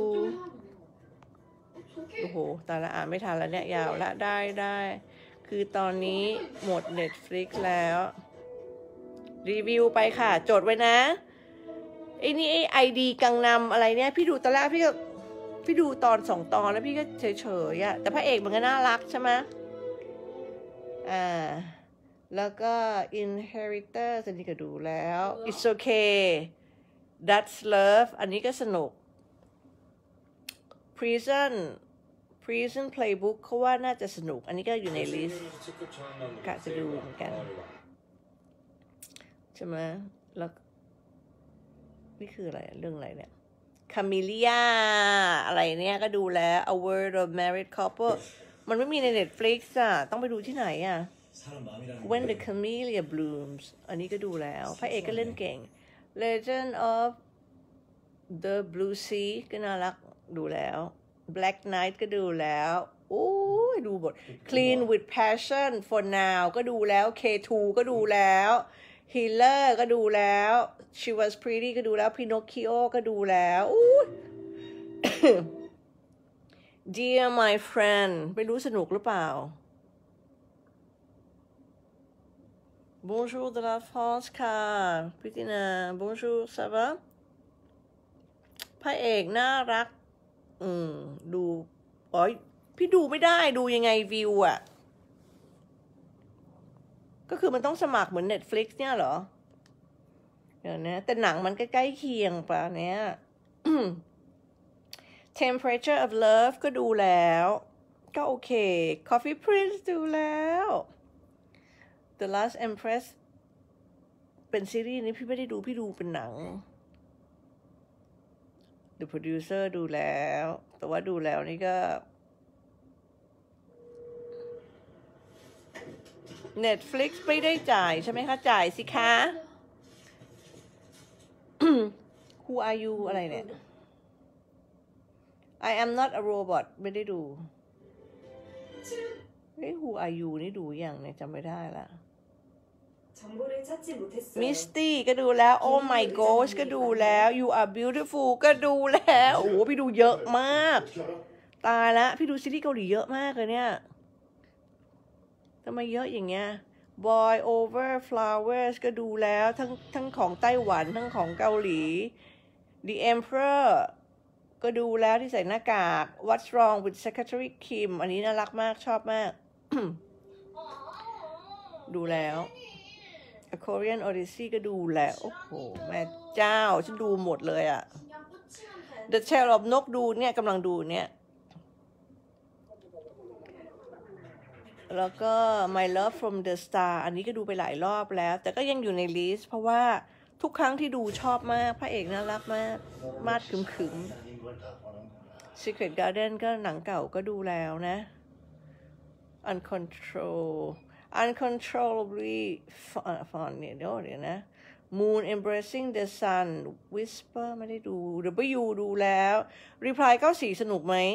โอ้โหแต่ละอ่านไม่ทันแล้วเนี่ยยาวละได้ได้คือตอนนี้หมด Netflix แล้วรีวิวไปค่ะจดไว้นะไอ้นี่ไอ้ไอดีกังนำอะไรเนี่ยพี่ดูตอนแรกพี่ก็พี่ดูตอนสองตอนแล้วพี่ก็เฉยๆอะแต่พระเอกมันก็น่ารักใช่ไหมอ่าแล้วก็ Inheritors อันนี้ก็ดูแล้ว It's okay That's Love อันนี้ก็สนุก Prison Prison Playbook เขาว่าน่าจะสนุกอันนี้ก็อยู่ในลิสต์กะจะดูเหมือนกันใช่ไหมแล้วนี่คืออะไรเรื่องอะไรเนี่ย Camellia อะไรเนี่ยก็ดูแล้ว A World of Married Couple มันไม่มีใน Netflix อ่ะต้องไปดูที่ไหนอ่ะ When the Camellia Blooms อันนี้ก็ดูแล้วพระเอกก็เล่นเก่ง Legend of the Blue Sea ก็น่ารักดูแล้ว Black Knight ก็ดูแล้วโอ้ยดูหมด Clean with Passion for Now ก็ดูแล้ว เค ทู ก็ดูแล้ว Healer ก็ดูแล้ว She Was Pretty ก็ดูแล้ว Pinocchio ก็ดูแล้วอู้ Dear My Friend ไม่รู้สนุกหรือเปล่า Bonjour de la France ค่ะพิตินา Bonjour ça va พระเอกน่ารักอืมดูอ๋อพี่ดูไม่ได้ดูยังไงวิวอ่ะก็คือมันต้องสมัครเหมือน Netflix เนี่ยเหรอเดี๋ยวนะแต่หนังมันใกล้ๆเคียงป่ะเนี้ย Temperature of Love ก็ดูแล้วก็โอเค Coffee Prince ดูแล้ว The Last Empress เป็นซีรีส์นี้พี่ไม่ได้ดูพี่ดูเป็นหนัง The Producer ดูแล้วแต่ว่าดูแล้วนี่ก็ Netflix ไม่ได้จ่ายใช่ไหมคะจ่ายสิคะ Who are you อะไรเนี่ย I am not a robot ไม่ได้ดูเฮ้ย Who are you นี่ดูอย่างเนี่ยจำไม่ได้ละMisty ก็ดูแล้ว Oh my gosh ก็ดูแล้ว You are beautiful ก็ดูแล้วโอ้โหพี่ดูเยอะมากตายละพี่ดูซีรีส์เกาหลีเยอะมากเลยเนี่ยทำไมเยอะอย่างเงี้ย Boy Over Flowers ก็ดูแล้วทั้งทั้งของไต้หวันทั้งของเกาหลี The Emperor ก็ดูแล้วที่ใส่หน้ากาก What's Wrong with Secretary Kim อันนี้น่ารักมากชอบมาก ดูแล้ว A Korean Odyssey ก็ดูแล้วโอ้โหแม่เจ้าฉันดูหมดเลยอะ The Tale of นกดูเนี่ยกำลังดูเนี่ยแล้วก็ My Love from the Star อันนี้ก็ดูไปหลายรอบแล้วแต่ก็ยังอยู่ในลิสต์เพราะว่าทุกครั้งที่ดูชอบมากพระเอกน่ารักมากมาดขึมๆ Secret Garden ก็หนังเก่าก็ดูแล้วนะ Uncontrol Uncontrollably Fun เนี่ยเดี๋ยวเดี๋ยวนะ Moon Embracing the Sun Whisper ไม่ได้ดู W ดูแล้ว Reply เก้าสิบสี่สนุกไหม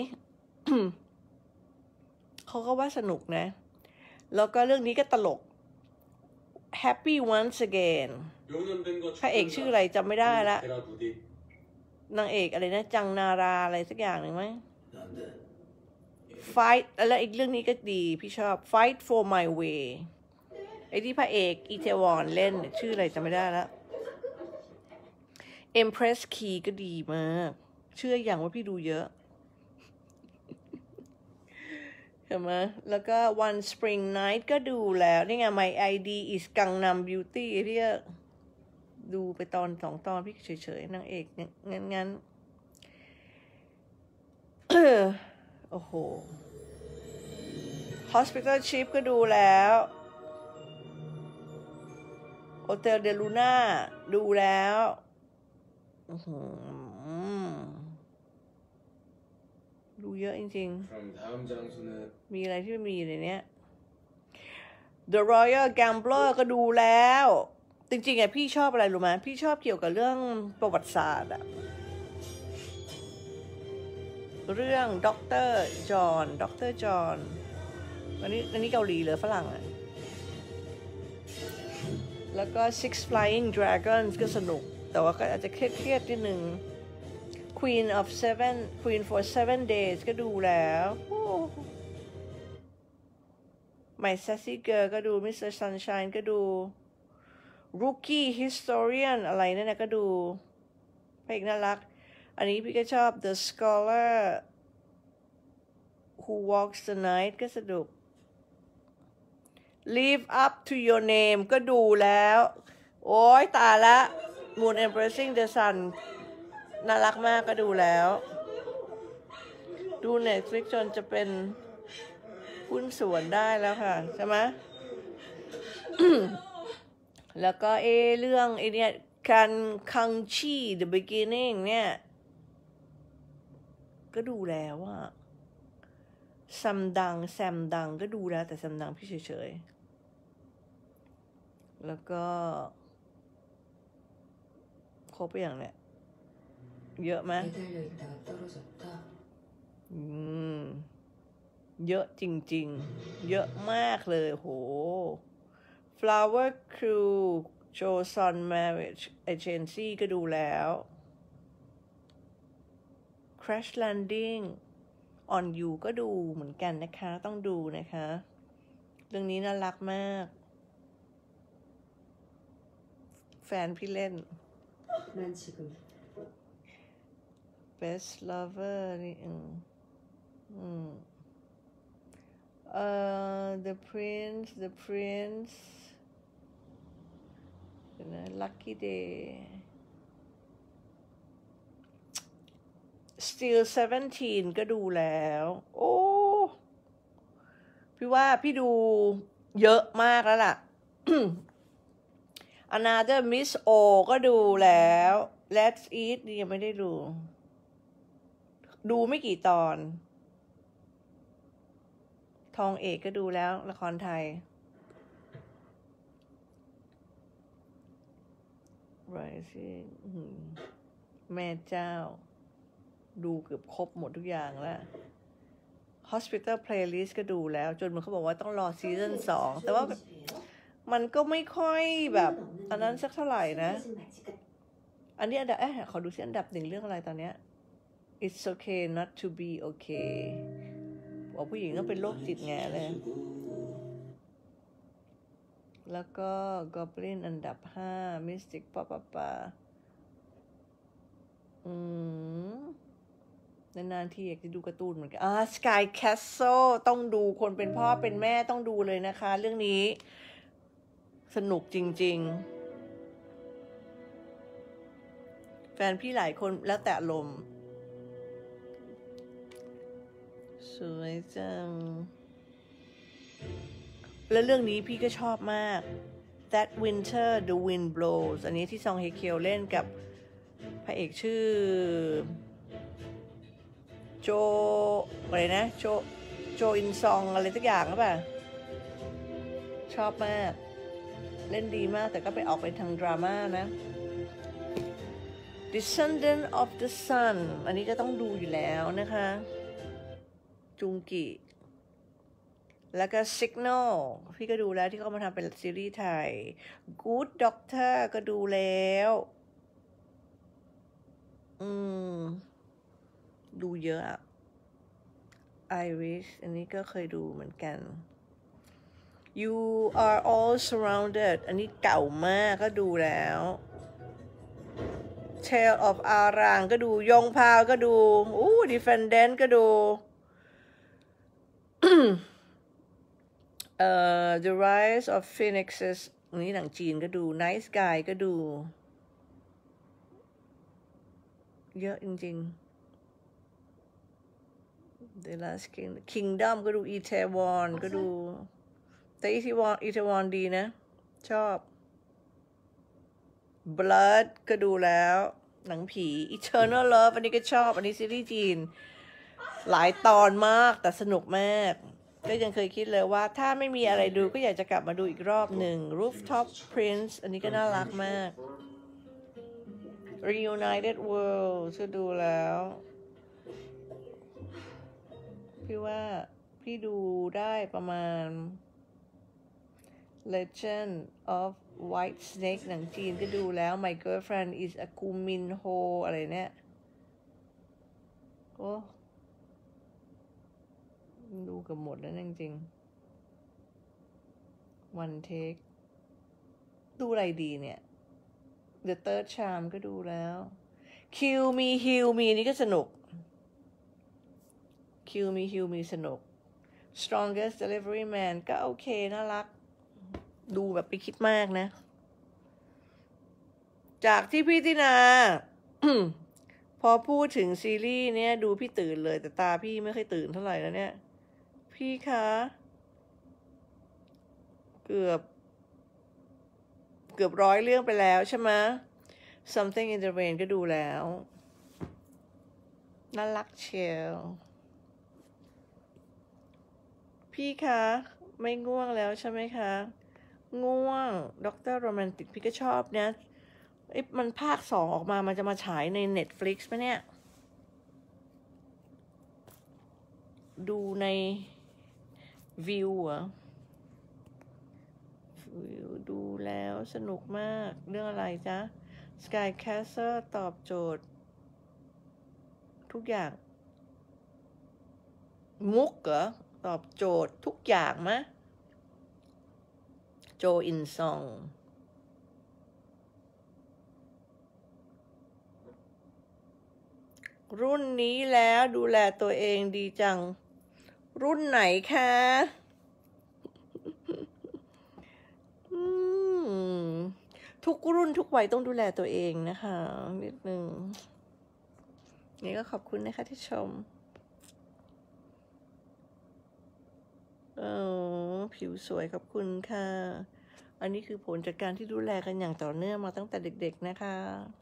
เขาก็ว่าสนุกนะแล้วก็เรื่องนี้ก็ตลก Happy Once Again พระเอกชื่ออะไรจำไม่ได้ละนางเอกอะไรนะจังนาราอะไรสักอย่างหนึ่งไหม Fight แล้วอีกเรื่องนี้ก็ดีพี่ชอบ Fight for My Way ไอ้ที่พระเอกอีเทวอนเล่นชื่ออะไรจำไม่ได้แล้ว Empress Key ก็ดีมากเชื่ออย่างว่าพี่ดูเยอะเห็นไหมแล้วก็ One Spring Night ก็ดูแล้วนี่ไง My ไอ ดี is Gangnam Beauty ที่ดูไปตอนสองตอนพี่เฉยๆนางเอกงั้นงั้นโอ้โห Hospital Ship ก็ดูแล้ว Hotel de Luna ดูแล้วดูเยอะจริงๆมีอะไรที่ไม่มีในเนี้ย The Royal Gambler ก็ดูแล้วจริงๆอะพี่ชอบอะไรรู้ไหมพี่ชอบเกี่ยวกับเรื่องประวัติศาสตร์อะเรื่องด็อกเตอร์จอห์นด็อกเตอร์จอห์นอันนี้อันนี้เกาหลีหรือฝรั่งอะแล้วก็ Six Flying Dragons ก็สนุกแต่ว่าก็อาจจะเครียดๆนิดนึง Queen of Seven Queen for Seven Days ก็ดูแล้ว My Sassy Girl ก็ดู มิสเตอร์ Sunshine ก็ดู Rookie Historian อะไรนั่นนะก็ดูพระเอกน่ารักอันนี้พี่ก็ชอบ The Scholar Who Walks the Night ก็สนุก Live Up to Your Name ก็ดูแล้วโอ้ยตายละ Moon Embracing the Sun น่ารักมากก็ดูแล้วดู Netflix จนจะเป็นหุ้นส่วนได้แล้วค่ะใช่ไหม แล้วก็เอเรื่องไอเนี่ยกันคังชี The Beginning เนี่ยก็ดูแล้วอะซัมดังแซมดังก็ดูแล้วแต่ซัมดังพี่เฉยๆแล้วก็ครบไปอย่างเนี่ยเยอะไหมอืมเยอะจริงๆเยอะมากเลยโห Flower Crew Joseon Marriage Agency ก็ดูแล้ว Crash Landing on You ก็ดูเหมือนกันนะคะต้องดูนะคะเรื่องนี้น่ารักมากแฟนพี่เล่น Best Lover นี่อืมอืมเอ่อ The Prince The Princeนะ Lucky Day Still สิบเจ็ดก็ดูแล้วโอ้พี่ว่าพี่ดูเยอะมากแล้วล่ะ Another Miss O ก็ดูแล้ว Let's Eat นี่ยังไม่ได้ดูดูไม่กี่ตอนทองเอกก็ดูแล้วละครไทย Rising แม่เจ้าดูเกือบครบหมดทุกอย่างแล้ว Hospital Playlist ก็ดูแล้วจนมันเขาบอกว่าต้องรอซีซั่นสองแต่ว่ามันก็ไม่ค่อยแบบอันนั้นสักเท่าไหร่นะอันนี้อันดับเอ๊ะขอดูซิอันดับหนึ่งเรื่องอะไรตอนเนี้ย It's okay not to be okay บอกผู้หญิงต้องเป็นโรคจิตแง่เลยแล้วก็ Goblin อันดับห้า Mystic ปะปะปะอืมนานๆทีอยากจะดูการ์ตูนเหมือนกันอ่า Sky Castle ต้องดูคนเป็นพ่อเป็นแม่ต้องดูเลยนะคะเรื่องนี้สนุกจริงๆแฟนพี่หลายคนแล้วแต่อารมณ์สวยจังแล้วเรื่องนี้พี่ก็ชอบมาก That Winter the Wind Blows อันนี้ที่ซองเฮเคียวเล่นกับพระเอกชื่อโจอะไรนะโจโจอินซองอะไรสักอย่างหรือเปล่าชอบมากเล่นดีมากแต่ก็ไปออกไปทางดราม่านะ Descendant of the Sun อันนี้ก็ต้องดูอยู่แล้วนะคะจุงกิแล้วก็ Signal พี่ก็ดูแล้วที่เขามาทำเป็นซีรีส์ไทย Good Doctor ก็ดูแล้วอืมดูเยอะอะ Irish อันนี้ก็เคยดูเหมือนกัน You are all surrounded อันนี้เก่ามากก็ดูแล้ว Tale of Arang ก็ดูยงพาวก็ดูอู้ Defendant ก็ดู เอ่อ The Rise of Phoenixes อันนี้หนังจีนก็ดู Nice Guy ก็ดูเยอะจริงๆ The Last King Kingdom ก็ดู Itaewon ก็ดูแต่ Itaewon Itaewon ดีนะชอบ Blood ก็ดูแล้วหนังผี Eternal Love อันนี้ก็ชอบอันนี้ซีรีส์จีนหลายตอนมากแต่สนุกมากก็ยังเคยคิดเลยว่าถ้าไม่มีอะไรดูก็อยากจะกลับมาดูอีกรอบหนึ่ง Rooftop Prince อันนี้ก็น่ารักมาก Reunited World ก็ดูแล้วพี่ว่าพี่ดูได้ประมาณ Legend of White Snake หนังจีนก็ดูแล้ว My Girlfriend is a Kumin Ho อะไรเนี่ยโอ้ดูกับหมดแล้วจริงๆ One Take ดูอะไรดีเนี่ย The Third Charm ก็ดูแล้ว Kill Me Heal Me นี่ก็สนุก Kill Me Heal Me สนุก Strongest Delivery Man ก็โอเคน่ารักดูแบบไปคิดมากนะจากที่พี่ตินา พอพูดถึงซีรีส์เนี้ยดูพี่ตื่นเลยแต่ตาพี่ไม่ค่อยตื่นเท่าไหร่แล้วเนี่ยพี่คะเกือบเกือบร้อยเรื่องไปแล้วใช่ไหม Something in the Rain ก็ดูแล้วน่ารักเชียวพี่คะไม่ง่วงแล้วใช่ไหมคะง่วงด็อกเตอร์โรแมนติกพี่ก็ชอบนะไอ้มันภาคสองออกมามันจะมาฉายใน Netflix ไหมเนี่ยดูในวิวเหรอวิวดูแล้วสนุกมากเรื่องอะไรจ๊ะ Sky Castle ตอบโจทย์ทุกอย่างมุกเหรอตอบโจทย์ทุกอย่างมะโจอินซองรุ่นนี้แล้วดูแลตัวเองดีจังรุ่นไหนคะทุกรุ่นทุกวัยต้องดูแลตัวเองนะคะนิดนึงนี่ก็ขอบคุณนะคะที่ชมเออผิวสวยขอบคุณค่ะอันนี้คือผลจากการที่ดูแลกันอย่างต่อเนื่องมาตั้งแต่เด็กๆนะคะ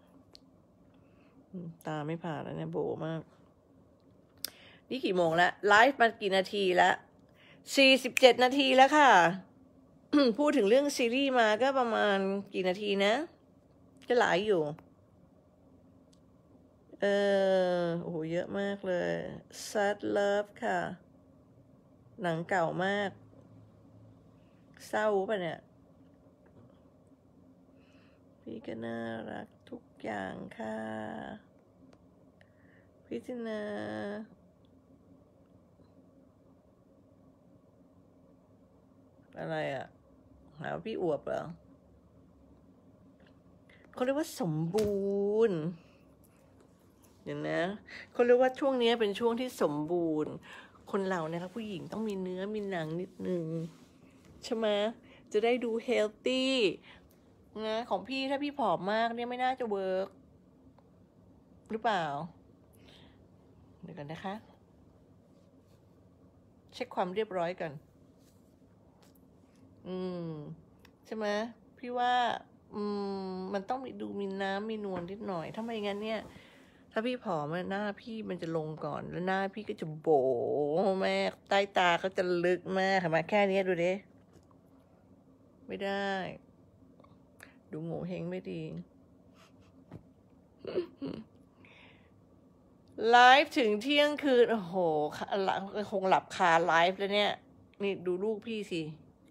ตาไม่ผ่านแล้วเนี่ยโบมากนี่กี่โมงแล้วไลฟ์มากี่นาทีแล้วสี่สิบเจ็ดนาทีแล้วค่ะ พูดถึงเรื่องซีรีส์มาก็ประมาณกี่นาทีนะก็หลายอยู่เออโอ้โหเยอะมากเลย Sad Love ค่ะหนังเก่ามากเศร้าป่ะเนี่ยพี่ก็น่ารักทุกอย่างค่ะพี่จินาอะไรอ่ะหาพี่อวบเหรอเขาเรียกว่าสมบูรณ์เดี๋ยวนะเขาเรียกว่าช่วงนี้เป็นช่วงที่สมบูรณ์คนเราเนี่ยครับผู้หญิงต้องมีเนื้อมีหนังนิดนึงใช่ไหมจะได้ดูเฮลตี้นะของพี่ถ้าพี่ผอมมากเนี่ยไม่น่าจะเวิร์กหรือเปล่าเดี๋ยวกันนะคะเช็คความเรียบร้อยกันอืมใช่ไหมพี่ว่าอืมมันต้องมีดูมีน้ำมีนวลนิดหน่อยถ้าไม่งั้นเนี่ยถ้าพี่ผอมหน้าพี่มันจะลงก่อนแล้วหน้าพี่ก็จะโบแม่ใต้ตาเขาจะลึกมากเห็นไหมแค่นี้ดูดิไม่ได้ดูโง่เฮงไม่ดีไลฟ์ถึงเที่ยงคืนโอ้โหคงหลับคาไลฟ์แล้วเนี่ยนี่ดูลูกพี่สิ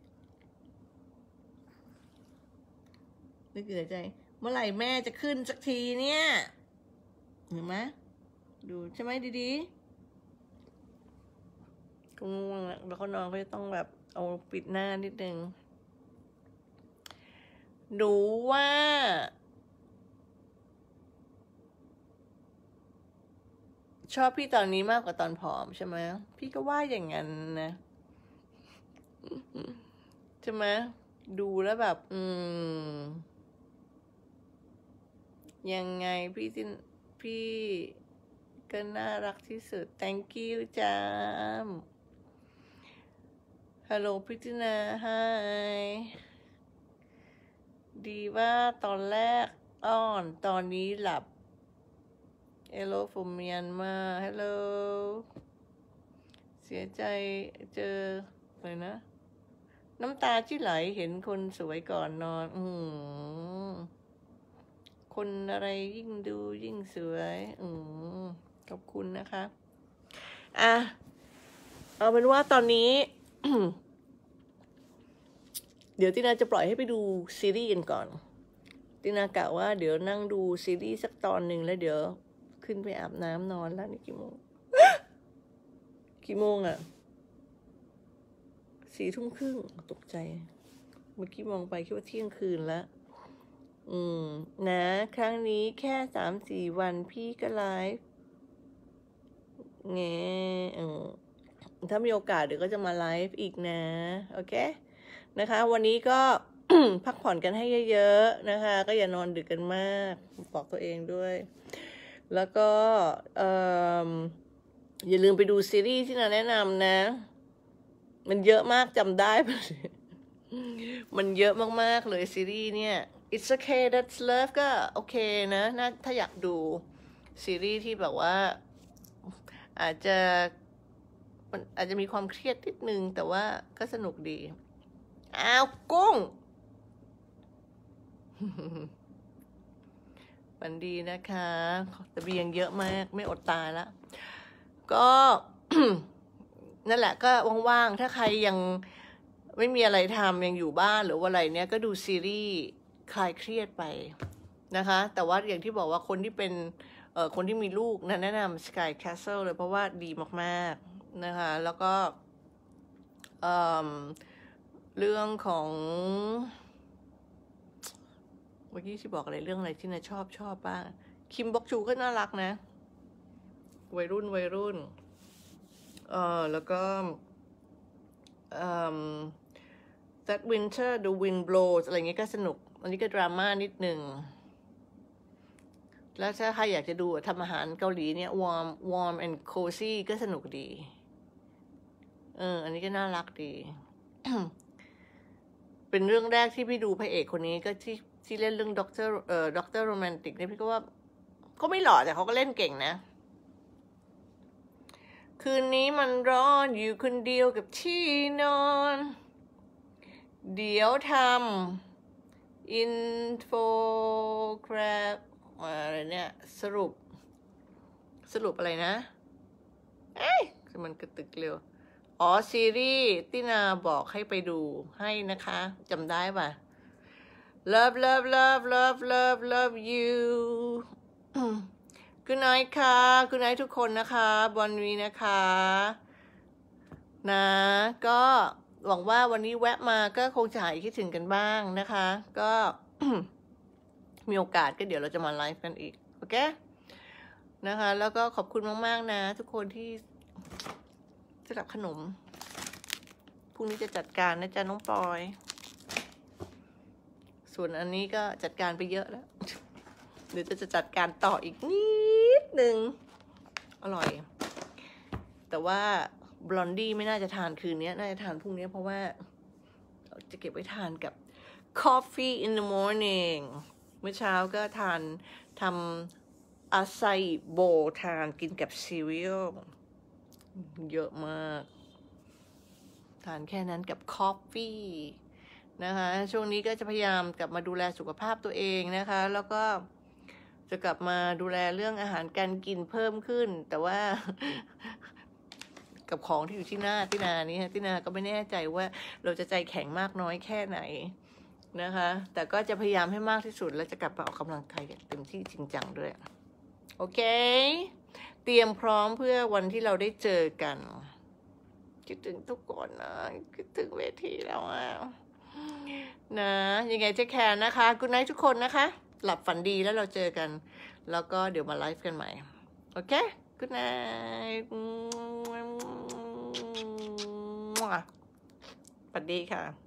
นึกในใจเมื่อไหร่แม่จะขึ้นสักทีเนี่ยเห็นไหมดูใช่ไหมดีๆก็ง่วงแล้วเขานอนเขาจะต้องแบบเอาปิดหน้านิดนึงดูว่าชอบพี่ตอนนี้มากกว่าตอนผอมใช่ไหมพี่ก็ว่าอย่างนั้นนะใช่ไหมดูแล้วแบบอืมยังไงพี่จินพี่ก็น่ารักที่สุด thank you จามฮัลโหลพี่จินา hi ดีว่าตอนแรกอ้อนตอนนี้หลับ hello from Myanmar hello เสียใจเจออะไรนะน้ำตาที่ไหลเห็นคนสวยก่อนนอนอืมคนอะไรยิ่งดูยิ่งสวยอืมขอบคุณนะคะอ่ะเอาเป็นว่าตอนนี้ เดี๋ยวตินาจะปล่อยให้ไปดูซีรีส์กันก่อนตินากะว่าเดี๋ยวนั่งดูซีรีส์สักตอนหนึ่งแล้วเดี๋ยวขึ้นไปอาบน้ำนอนแล้วนี่กี่โมง กี่โมงอ่ะสี่ทุ่มครึ่งตกใจเมื่อกี้มองไปคิดว่าเที่ยงคืนแล้วอืมนะครั้งนี้แค่สามสี่วันพี่ก็ไลฟ์เงี้ยอืมถ้ามีโอกาสเดี๋ยวก็จะมาไลฟ์อีกนะโอเคนะคะวันนี้ก็ พักผ่อนกันให้เยอะๆนะคะก็อย่านอนดึกกันมากบอกตัวเองด้วยแล้วก็อย่าลืมไปดูซีรีส์ที่นาแนะนำนะมันเยอะมากจำได้ มันเยอะมากๆเลยซีรีส์เนี่ย It's okay that's love ก็โอเคนะนะถ้าอยากดูซีรีส์ที่แบบว่าอาจจะมันอาจจะมีความเครียดนิดนึงแต่ว่าก็สนุกดีอ้าวกุ้ง ฝันดีนะคะตะเบียงเยอะมากไม่อดตายแล้วก็ นั่นแหละก็ว่างๆถ้าใครยังไม่มีอะไรทำยังอยู่บ้านหรือว่าอะไรเนี้ยก็ดูซีรีส์คลายเครียดไปนะคะแต่ว่าอย่างที่บอกว่าคนที่เป็นเอ่อคนที่มีลูกนะแนะนำ Sky Castle เลยเพราะว่าดีมากๆนะคะแล้วก็เอ่อเรื่องของเมื่อกี้ที่บอกอะไรเรื่องอะไรที่นาชอบชอบบ้างคิมบอกชูก็น่ารักนะวัยรุ่นวัยรุ่นเออแล้วก็เอ่อ That Winter the Wind Blows อะไรเงี้ยก็สนุกอันนี้ก็ดราม่านิดหนึ่งแล้วถ้าใครอยากจะดูทำอาหารเกาหลีเนี่ย warm warm and cozy ก็สนุกดีเอออันนี้ก็น่ารักดี เป็นเรื่องแรกที่พี่ดูพระเอกคนนี้ก็ที่ที่เล่นเรื่องด็อกเตอร์เอ่อด็อกเตอร์โรแมนติกเนี่ยพี่ก็ว่าก็ไม่หล่อแต่เขาก็เล่นเก่งนะคืนนี้มันร้อนอยู่คนเดียวกับที่นอนเดี๋ยวทำอินโฟกราฟอะไรเนี่ยสรุปสรุปอะไรนะเอ้ยมันกระตึกเร็วอ๋อซีรีส์ตินาบอกให้ไปดูให้นะคะจำได้ป่ะ love love love love love love you good night ค่ะ good night ทุกคนนะคะบอนวีนะคะนะก็หวังว่าวันนี้แวะมาก็คงจะหายคิดถึงกันบ้างนะคะก็ มีโอกาสก็เดี๋ยวเราจะมาไลฟ์กันอีกโอเคนะคะแล้วก็ขอบคุณมากๆนะทุกคนที่สำหรับขนมพรุ่งนี้จะจัดการนะจ๊ะน้องปอยส่วนอันนี้ก็จัดการไปเยอะแล้วเดี๋ยวจะจัดการต่ออีกนิดนึงอร่อยแต่ว่าบลอนดี้ไม่น่าจะทานคืนนี้น่าจะทานพรุ่งนี้เพราะว่าจะเก็บไว้ทานกับ coffee in the morning เมื่อเช้าก็ทานทำอาไซโบทานกินกับซีเรียลเยอะมากทานแค่นั้นกับคอฟฟี่นะคะช่วงนี้ก็จะพยายามกลับมาดูแลสุขภาพตัวเองนะคะแล้วก็จะกลับมาดูแลเรื่องอาหารการกินเพิ่มขึ้นแต่ว่ากับของที่อยู่ที่หน้าตินานี้ฮะตินาก็ไม่แน่ใจว่าเราจะใจแข็งมากน้อยแค่ไหนนะคะแต่ก็จะพยายามให้มากที่สุดแล้วจะกลับไปออกกำลังกายอย่างเต็มที่จริงจังด้วยโอเคเตรียมพร้อมเพื่อวันที่เราได้เจอกันคิดถึงทุกคนนะคิดถึงเวทีแล้วอ่ะนะยังไงเจ๊แคร์นะคะกุ๊ดไนท์ทุกคนนะคะหลับฝันดีแล้วเราเจอกันแล้วก็เดี๋ยวมาไลฟ์กันใหม่โอเคกุ๊ดไนท์ฝันดีค่ะ